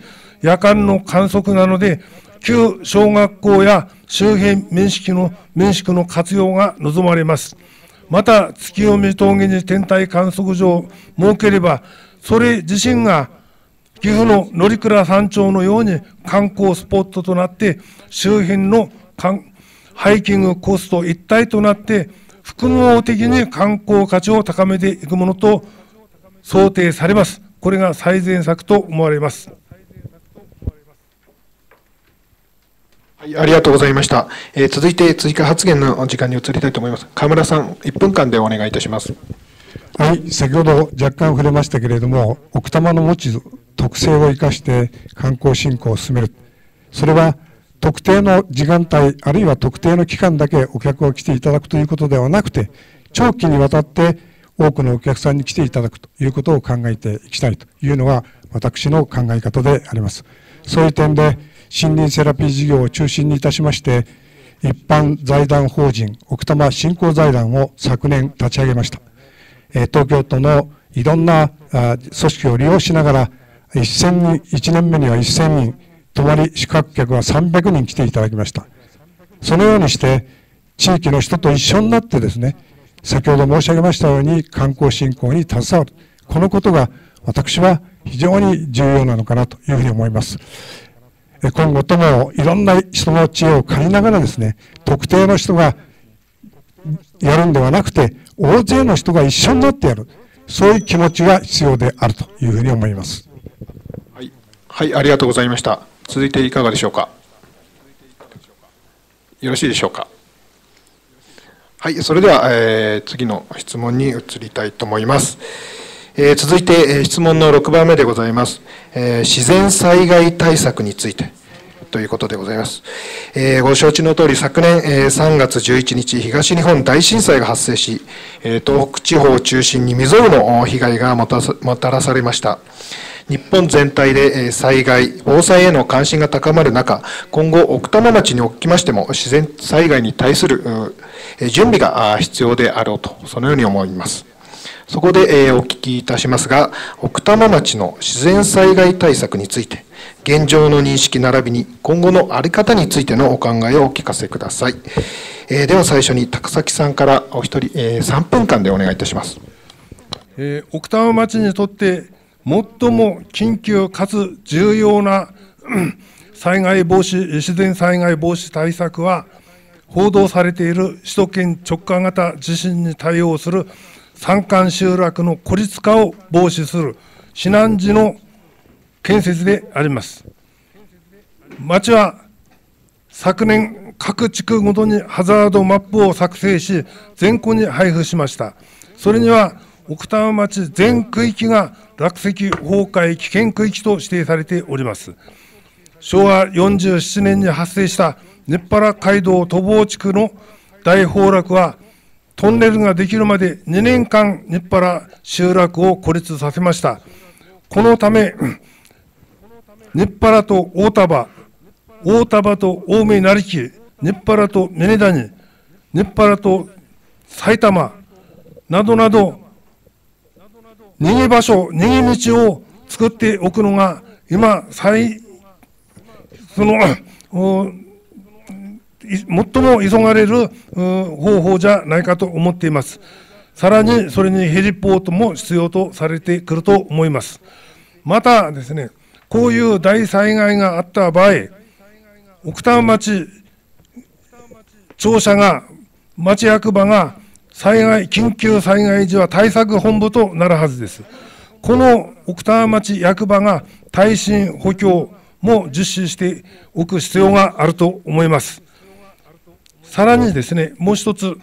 夜間の観測なので、旧小学校や周辺面識の面識の活用が望まれます。また、月読峠に天体観測所を設ければ、それ自身が岐阜の乗鞍山頂のように観光スポットとなって、周辺のハイキングコースと一体となって、複合的に観光価値を高めていくものと想定されます。これが最善策と思われます。 はい、ありがとうございました。えー、続いて追加発言の時間に移りたいと思います。河村さん、いっぷんかんでお願いいたします。 はい、先ほど若干触れましたけれども、奥多摩の持つ特性を生かして観光振興を進める。それは特定の時間帯、あるいは特定の期間だけお客が来ていただくということではなくて、長期にわたって多くのお客さんに来ていただくということを考えていきたいというのが私の考え方であります。そういう点で、森林セラピー事業を中心にいたしまして、一般財団法人奥多摩振興財団を昨年立ち上げました。東京都のいろんな組織を利用しながら、せんにん、いちねんめにはせんにん、泊まり宿泊客はさんびゃくにん来ていただきました。そのようにして、地域の人と一緒になってですね、先ほど申し上げましたように観光振興に携わる。このことが私は非常に重要なのかなというふうに思います。今後ともいろんな人の知恵を借りながらですね、特定の人がやるんではなくて、大勢の人が一緒になってやる。そういう気持ちが必要であるというふうに思います。 はい、はい、ありがとうございました。続いていかがでしょうか。よろしいでしょうか。はい、それでは、えー、次の質問に移りたいと思います。えー、続いて、えー、質問のろくばんめでございます。えー、自然災害対策についてということでございます。えー、ご承知の通り、昨年、えー、さんがつじゅういちにち、東日本大震災が発生し、えー、東北地方を中心に未曾有の被害がもたさ、もたらされました。日本全体で災害、防災への関心が高まる中、今後、奥多摩町におきましても、自然災害に対する準備が必要であろうと、そのように思います。そこでお聞きいたしますが、奥多摩町の自然災害対策について、現状の認識並びに今後の在り方についてのお考えをお聞かせください。では最初に高崎さんからお一人さんぷんかんでお願いいたします。 えー、奥多摩町にとって最も緊急かつ重要な災害防止、自然災害防止対策は、報道されている首都圏直下型地震に対応する山間集落の孤立化を防止する避難時の建設であります。町は昨年、各地区ごとにハザードマップを作成し、全戸に配布しました。それには、奥多摩町全区域が落石崩壊危険区域と指定されております。しょうわよんじゅうななねんに発生した日原街道都房地区の大崩落は、トンネルができるまでにねんかん日原集落を孤立させました。このため、日原と大田原、大田原と青梅成木、日原と峰谷、日原と埼玉などなど、逃げ場所、逃げ道を作っておくのが、今、最、その、最も急がれる方法じゃないかと思っています。さらに、それにヘリポートも必要とされてくると思います。またですね、こういう大災害があった場合、奥多摩町庁舎が、町役場が、災害、緊急災害時は対策本部となるはずです。この奥多摩町役場が耐震補強も実施しておく必要があると思います。さらにですね、もう一つ、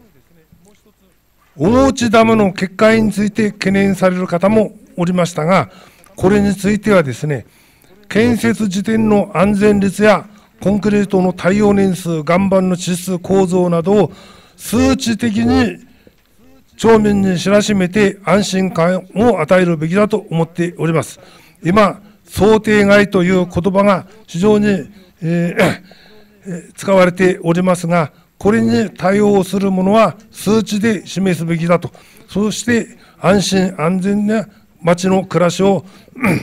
大内ダムの決壊について懸念される方もおりましたが、これについてはですね、建設時点の安全率やコンクリートの耐用年数、岩盤の地質構造などを数値的に町民に知らしめて安心感を与えるべきだと思っております。今、想定外という言葉が非常に、えー、使われておりますが、これに対応するものは数値で示すべきだと、そして安心安全な町の暮らしを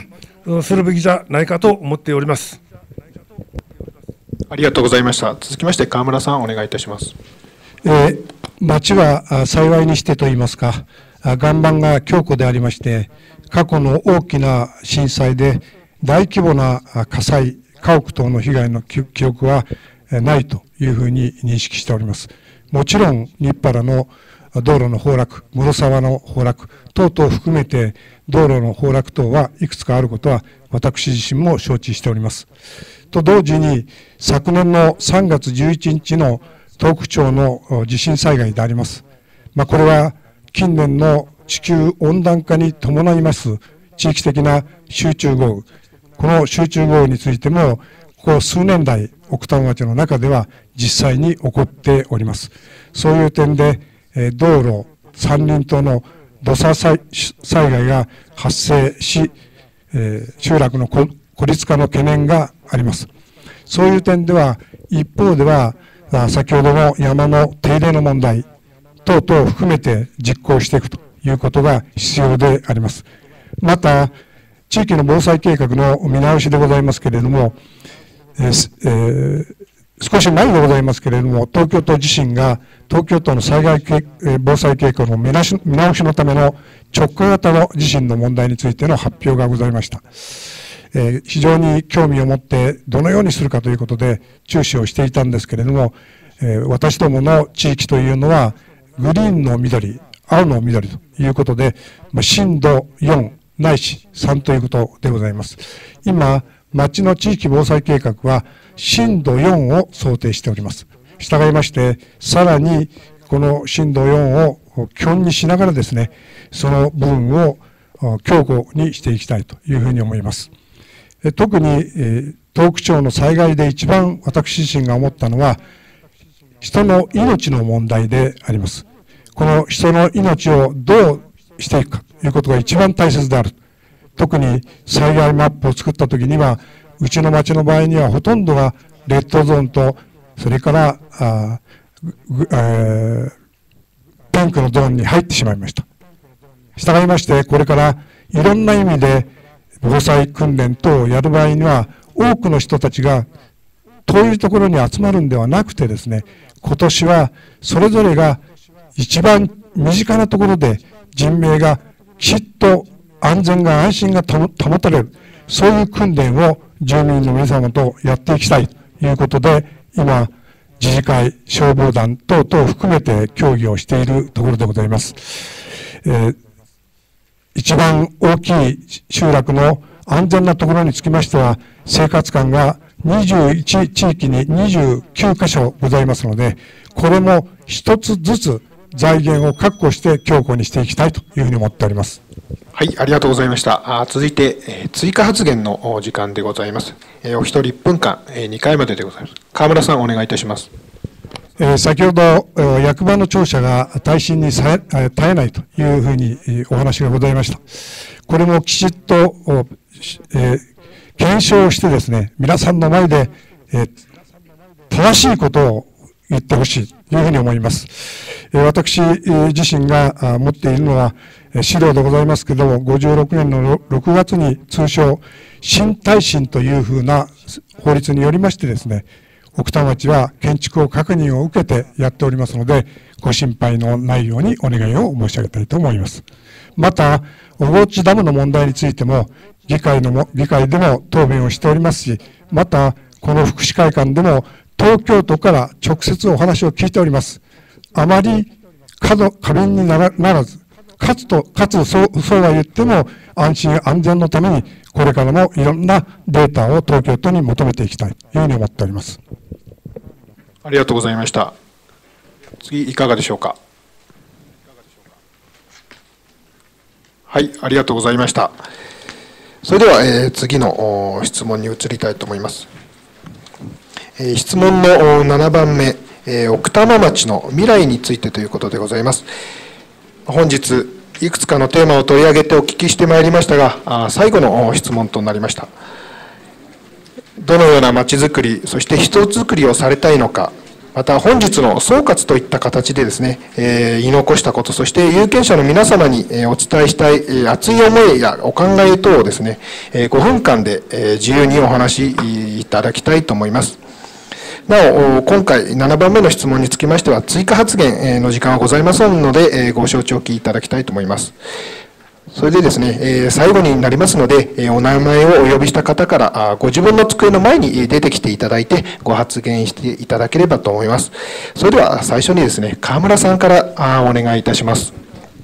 するべきじゃないかと思っております。 ありがとうございました。続きまして川村さん、お願いいたします。 えー、町は幸いにしてといいますか、岩盤が強固でありまして、過去の大きな震災で大規模な火災、家屋等の被害の記憶はないというふうに認識しております。もちろん、日原の道路の崩落、室沢の崩落等々含めて、道路の崩落等はいくつかあることは、私自身も承知しております。と同時に、昨年のさんがつじゅういちにちの東北町の地震災害であります。まあ、これは近年の地球温暖化に伴います地域的な集中豪雨、この集中豪雨についても、ここ数年来、奥多摩町の中では実際に起こっております。そういう点で、道路、山林等の土砂災害が発生し、集落の孤立化の懸念があります。そういう点では、一方では、先ほどの山の手入れの問題等々を含めて実行していくということが必要であります。また、地域の防災計画の見直しでございますけれども、えーえー、少し前でございますけれども、東京都自身が東京都の災害防災計画の見直しのための直下型の地震の問題についての発表がございました。えー、非常に興味を持ってどのようにするかということで注視をしていたんですけれども、えー、私どもの地域というのはグリーンの緑、青の緑ということで、まあ、震度よんないしさんということでございます。今、町の地域防災計画は震度よんを想定しております。したがいまして、さらにこの震度よんを基本にしながらですね、その部分を強固にしていきたいというふうに思います。特に、えー、東北町の災害で一番私自身が思ったのは、人の命の問題であります。この人の命をどうしていくかということが一番大切である。特に災害マップを作ったときには、うちの町の場合にはほとんどがレッドゾーンと、それからあ、えー、ピンクのゾーンに入ってしまいました。したがいまして、これからいろんな意味で防災訓練等をやる場合には、多くの人たちが遠いところに集まるんではなくてですね、今年はそれぞれが一番身近なところで人命がきちっと安全が安心が保たれる、そういう訓練を住民の皆様とやっていきたいということで、今、自治会、消防団等々含めて協議をしているところでございます。えー、一番大きい集落の安全なところにつきましては、生活館がにじゅういち地域ににじゅうきゅうかしょございますので、これも一つずつ財源を確保して強固にしていきたいというふうに思っております。 はい、ありがとうございました。あ続いて、えー、追加発言の時間でございます。えー、お一人いっぷんかん、えー、にかいまででございます。川村さん、お願いいたします。 えー、先ほど、えー、役場の庁舎が耐震にさえ耐えないというふうに、えー、お話がございました。これもきちっと、えー、検証してですね、皆さんの前で、えー、正しいことを言ってほしいというふうに思います。えー、私、えー、自身があ持っているのは、えー、資料でございますけれども、ごじゅうろくねんのろくがつに通称、新耐震というふうな法律によりましてですね、奥多摩町は建築を確認を受けてやっておりますので、ご心配のないようにお願いを申し上げたいと思います。また、小河内ダムの問題についても、議会のも、議会でも答弁をしておりますし、また、この福祉会館でも、東京都から直接お話を聞いております。あまり過度、過敏にならならず、かつと、かつそう、そうは言っても、安心安全のために、これからもいろんなデータを東京都に求めていきたいというふうに思っております。 ありがとうございました。次、いかがでしょうか。はい、ありがとうございました。それでは、えー、次の質問に移りたいと思います。えー、質問のななばんめ、えー、奥多摩町の未来についてということでございます。本日、いくつかのテーマを取り上げてお聞きしてまいりましたが、最後の質問となりました。どのような町づくり、そして人づくりをされたいのか、 また本日の総括といった形でですね、えー、言い残したこと、そして有権者の皆様にお伝えしたい熱い思いやお考え等をですね、ごふんかんで自由にお話しいただきたいと思います。なお、今回ななばんめの質問につきましては、追加発言の時間はございませんので、ご承知おきいただきたいと思います。それでですね、最後になりますので、お名前をお呼びした方から、ご自分の机の前に出てきていただいて、ご発言していただければと思います。それでは最初にですね、川村さんからお願いいたします。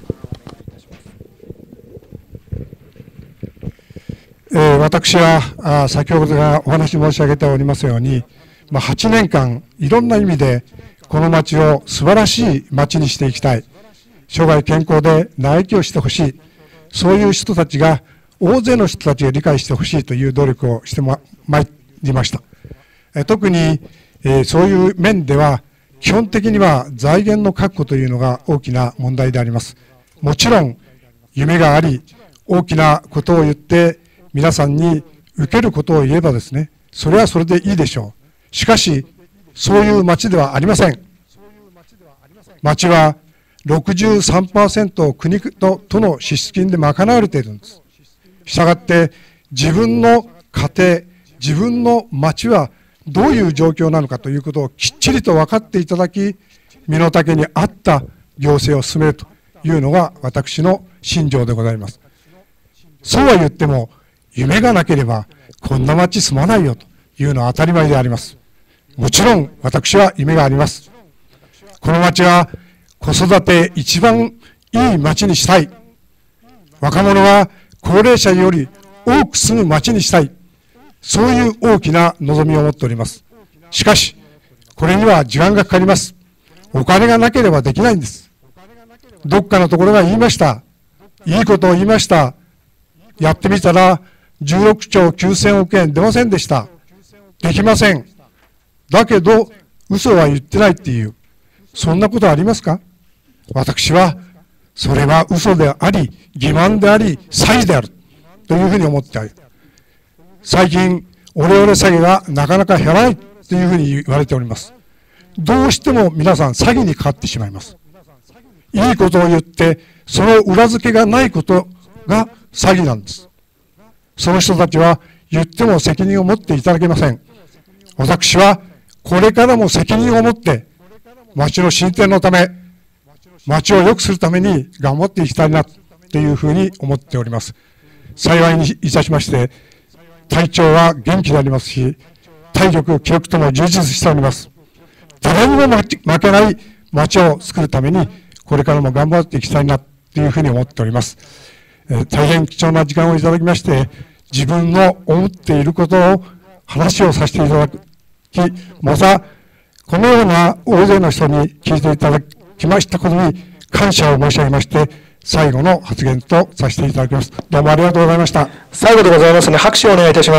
えー、私は先ほどからお話し申し上げておりますように、まあ、はちねんかんいろんな意味でこの町を素晴らしい町にしていきたい、生涯健康で長生きをしてほしい、そういう人たちが、大勢の人たちが理解してほしいという努力をしてまいりました。え特に、えー、そういう面では、基本的には財源の確保というのが大きな問題であります。もちろん、夢があり、大きなことを言って、皆さんに受けることを言えばですね、それはそれでいいでしょう。しかし、そういう町ではありません。町は、ろくじゅうさんパーセント を国ととの支出金で賄われているんです。したがって、自分の家庭、自分の町はどういう状況なのかということをきっちりと分かっていただき、身の丈に合った行政を進めるというのが私の信条でございます。そうは言っても、夢がなければこんな町住まないよというのは当たり前であります。もちろん私は夢があります。この町は子育て一番いい町にしたい。若者は高齢者より多く住む町にしたい。そういう大きな望みを持っております。しかし、これには時間がかかります。お金がなければできないんです。どっかのところが言いました。いいことを言いました。やってみたらじゅうろくちょうきゅうせんおくえん出ませんでした。できません。だけど、嘘は言ってないっていう。そんなことありますか？私は、それは嘘であり、欺瞞であり、詐欺である。というふうに思ってある。最近、オレオレ詐欺がなかなか減らないというふうに言われております。どうしても皆さん詐欺にかかってしまいます。いいことを言って、その裏付けがないことが詐欺なんです。その人たちは言っても責任を持っていただけません。私は、これからも責任を持って、町の進展のため、町を良くするために頑張っていきたいなというふうに思っております。幸いにいたしまして、体調は元気でありますし、体力、気力とも充実しております。誰にも負けない町を作るために、これからも頑張っていきたいなというふうに思っております。えー、大変貴重な時間をいただきまして、自分の思っていることを話をさせていただき、また、このような大勢の人に聞いていただきましたことに感謝を申し上げまして、最後の発言とさせていただきます。どうもありがとうございました。 最後でございますので、拍手をお願いいたします。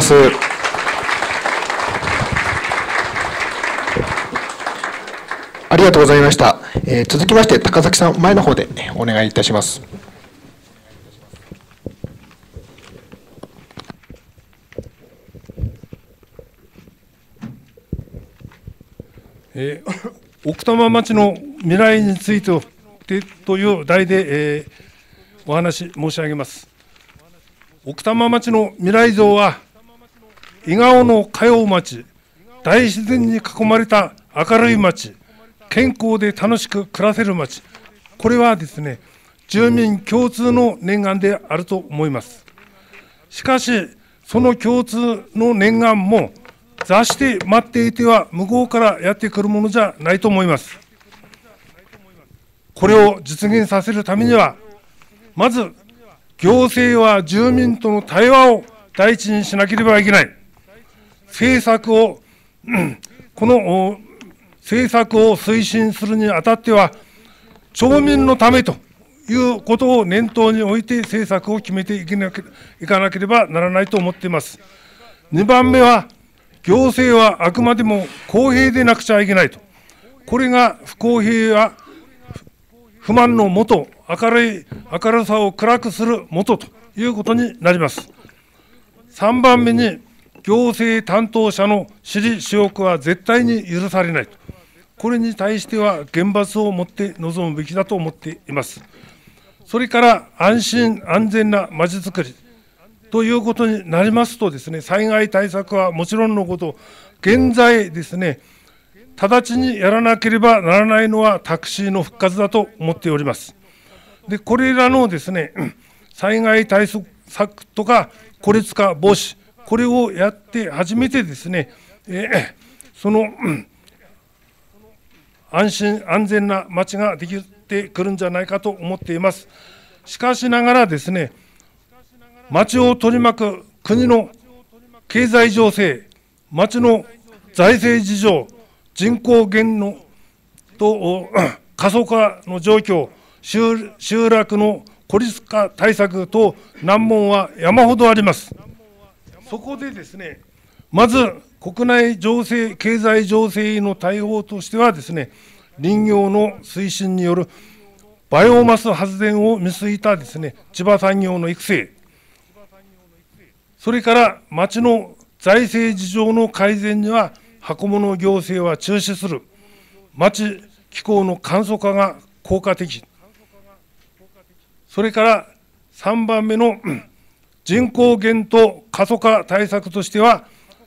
ありがとうございました。えー、続きまして、高崎さん、前の方でお願いいたします。 えー、奥多摩町の未来についてという題で、えー、お話申し上げます。奥多摩町の未来像は、伊賀尾の通う町、大自然に囲まれた明るい町、健康で楽しく暮らせる町、これはですね、住民共通の念願であると思います。しかし、その共通の念願も、座して待っていては向こうからやってくるものじゃないと思います。これを実現させるためには、まず行政は住民との対話を第一にしなければいけない。政策を、この政策を推進するにあたっては、町民のためということを念頭に置いて政策を決めていかなければならないと思っています。にばんめは、行政はあくまでも公平でなくちゃいけないと。これが不公平や不満のもと、明るい、明るさを暗くするもとということになります。さんばんめに、行政担当者の私利私欲は絶対に許されないと。 これに対しては厳罰をもって臨むべきだと思っています。それから安心安全なまちづくりということになりますとですね、災害対策はもちろんのこと、現在ですね、直ちにやらなければならないのはタクシーの復活だと思っております。で、これらのですね、災害対策とか孤立化防止、これをやって初めてですね、えー、その安心安全な町ができてくるんじゃないかと思っています。しかしながらですね、町を取り巻く国の経済情勢、町の財政事情、人口減のと過疎化の状況、集, 集落の孤立化対策等難問は山ほどあります。そこでですね、まず国内情勢、経済情勢への対応としてはですね、林業の推進によるバイオマス発電を見据えたですね、地場産業の育成、それから町の財政事情の改善には箱物行政は中止する、町気候の簡素化が効果的、それからさんばんめの人口減と過疎化対策としては、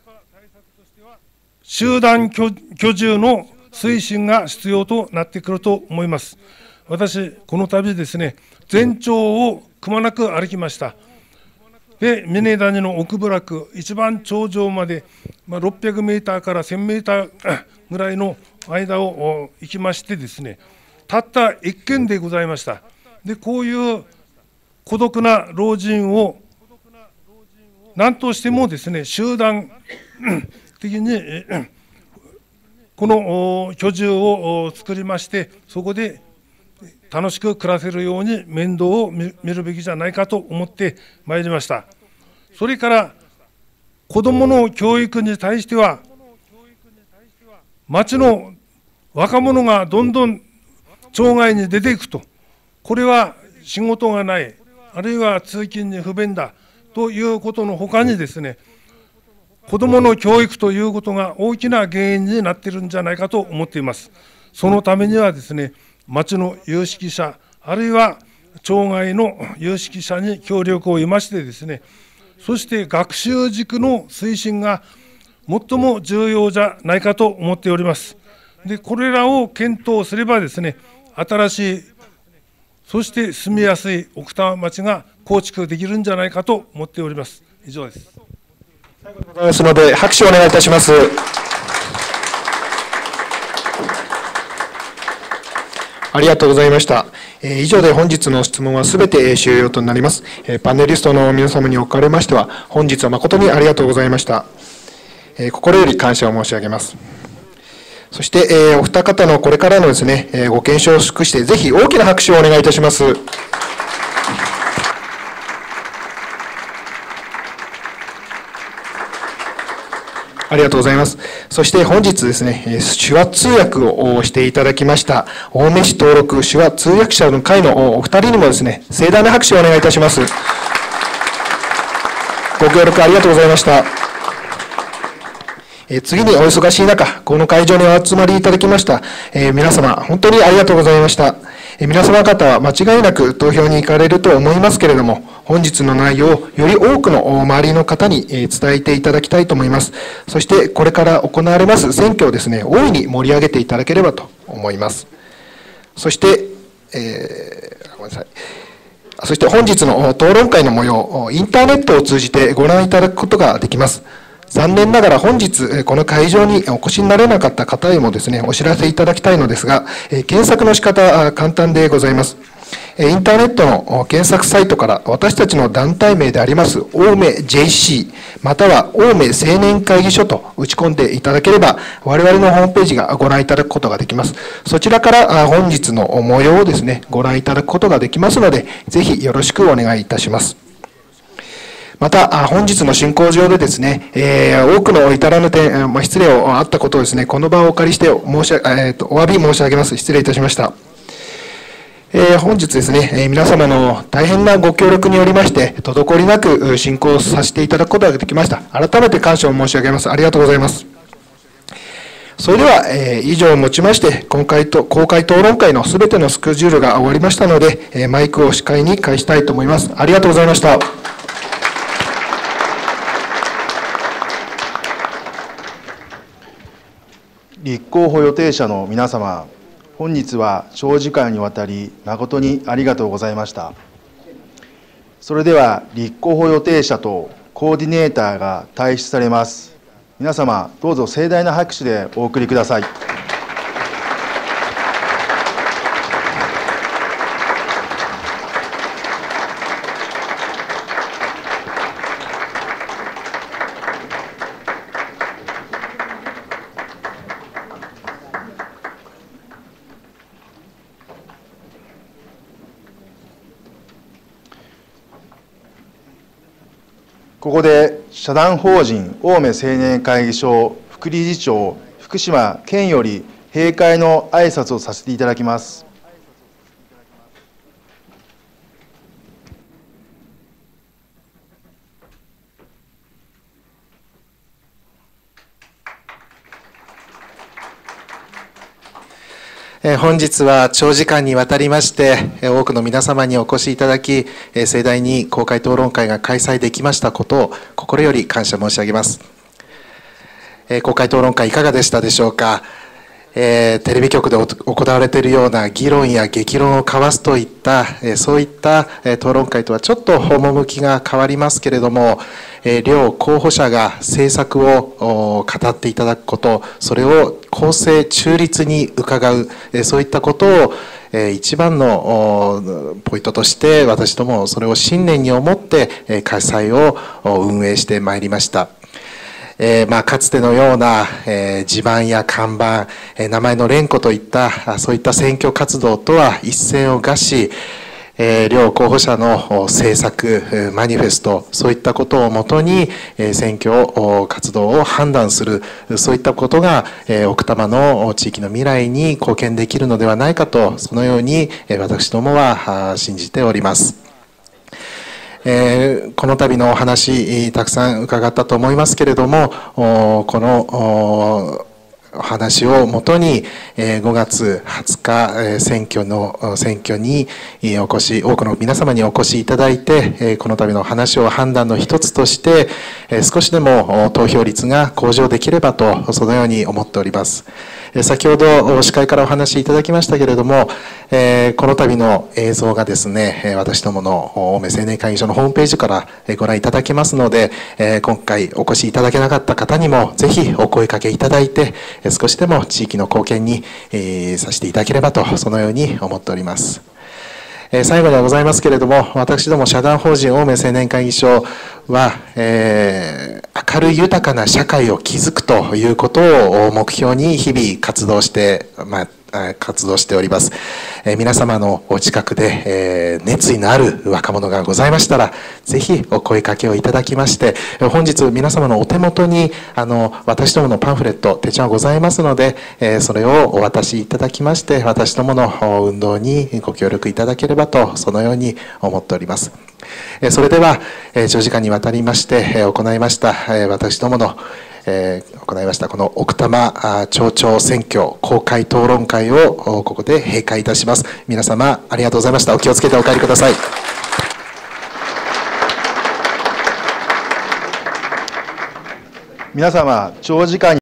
集団居住の推進が必要となってくると思います。私、この度ですね、全長をくまなく歩きました。で、峰谷の奥部落、一番頂上まで、まあ、ろっぴゃくメーターからせんメーターぐらいの間を行きましてですね、たった一軒でございました。で、こういう孤独な老人を何としてもですね、集団的にこの居住を作りまして、そこで楽しく暮らせるように面倒を見るべきじゃないかと思ってまいりました。それから子どもの教育に対しては、町の若者がどんどん町外に出ていくと、これは仕事がない、あるいは通勤に不便だということのほかにですね、子どもの教育ということが大きな原因になっているんじゃないかと思っています。そのためにはですね、町の有識者、あるいは町外の有識者に協力を得ましてですね、そして学習塾の推進が最も重要じゃないかと思っております。で、これらを検討すればですね、新しい、そして住みやすい奥多摩町が構築できるんじゃないかと思っております。以上です。 最後でございますので、拍手をお願いいたします。ありがとうございました。えー、以上で本日の質問はすべて終了となります。えー、パネリストの皆様におかれましては、本日は誠にありがとうございました。えー、心より感謝を申し上げます。そして、えー、お二方のこれからのですね、えー、ご検証を祝して、ぜひ大きな拍手をお願いいたします。ありがとうございます。そして本日ですね、手話通訳をしていただきました、青梅市登録手話通訳者の会のお二人にもですね、盛大な拍手をお願いいたします。ご協力ありがとうございました。え次にお忙しい中、この会場にお集まりいただきました、えー、皆様、本当にありがとうございました。え皆様方は間違いなく投票に行かれると思いますけれども、本日の内容をより多くの周りの方に伝えていただきたいと思います。そしてこれから行われます選挙をですね、大いに盛り上げていただければと思います。そして、えー、ごめんなさい。そして本日の討論会の模様、インターネットを通じてご覧いただくことができます。残念ながら本日、この会場にお越しになれなかった方へもですね、お知らせいただきたいのですが、検索の仕方、簡単でございます。インターネットの検索サイトから私たちの団体名であります青梅 ジェイシー または青梅青年会議所と打ち込んでいただければ我々のホームページがご覧いただくことができます。そちらから本日の模様をですね、ご覧いただくことができますので、ぜひよろしくお願いいたします。また、本日の進行上でですね、えー、多くの至らぬ点、まあ、失礼をあったことをですね、この場をお借りして申し、えー、とお詫び申し上げます。失礼いたしました。えー、本日ですね、えー、皆様の大変なご協力によりまして、滞りなく進行させていただくことができました。改めて感謝を申し上げます。ありがとうございます。そそれでは、えー、以上をもちまして、今回と公開討論会のすべてのスケジュールが終わりましたので、えー、マイクを司会に返したいと思います。ありがとうございました。 立候補予定者の皆様、本日は長時間にわたり誠にありがとうございました。それでは立候補予定者とコーディネーターが退出されます。皆様、どうぞ盛大な拍手でお送りください。ここで社団法人青梅青年会議所副理事長福島健より閉会の挨拶をさせていただきます。 本日は長時間にわたりまして多くの皆様にお越しいただき、盛大に公開討論会が開催できましたことを心より感謝申し上げます。公開討論会いかがでしたでしょうか。えー、テレビ局で行われているような議論や激論を交わすといった、えー、そういった、えー、討論会とはちょっと趣が変わりますけれども、えー、両候補者が政策を語っていただくこと、それを公正中立に伺う、えー、そういったことを、えー、一番のポイントとして私どもそれを信念に思って、えー、開催を運営してまいりました。えーまあ、かつてのような、えー、地盤や看板、えー、名前の連呼といったそういった選挙活動とは一線を画し、えー、両候補者の政策マニフェストそういったことをもとに、えー、選挙活動を判断するそういったことが、えー、奥多摩の地域の未来に貢献できるのではないかとそのように、えー、私どもは信じております。えー、この度のお話たくさん伺ったと思いますけれどもこのお話をもとにごがつはつか選挙の選挙にお越し多くの皆様にお越しいただいてこの度の話を判断の一つとして少しでも投票率が向上できればとそのように思っております。先ほど司会からお話しいただきましたけれどもこの度の映像がですね私どもの青梅青年会議所のホームページからご覧いただけますので今回お越しいただけなかった方にもぜひお声かけいただいて少しでも地域の貢献にさせていただければとそのように思っております。最後ではございますけれども私ども社団法人青梅青年会議所は、えー、明るい豊かな社会を築くということを目標に日々活動して、まあ活動しております。えー、皆様のお近くで、えー、熱意のある若者がございましたらぜひお声かけをいただきまして本日皆様のお手元にあの私どものパンフレット手帳がございますので、えー、それをお渡しいただきまして私どもの運動にご協力いただければとそのように思っております。それでは長時間にわたりまして行いました私どものえー、行いましたこの奥多摩町長選挙公開討論会をここで閉会いたします。皆様ありがとうございました。お気をつけてお帰りください。 皆様長時間に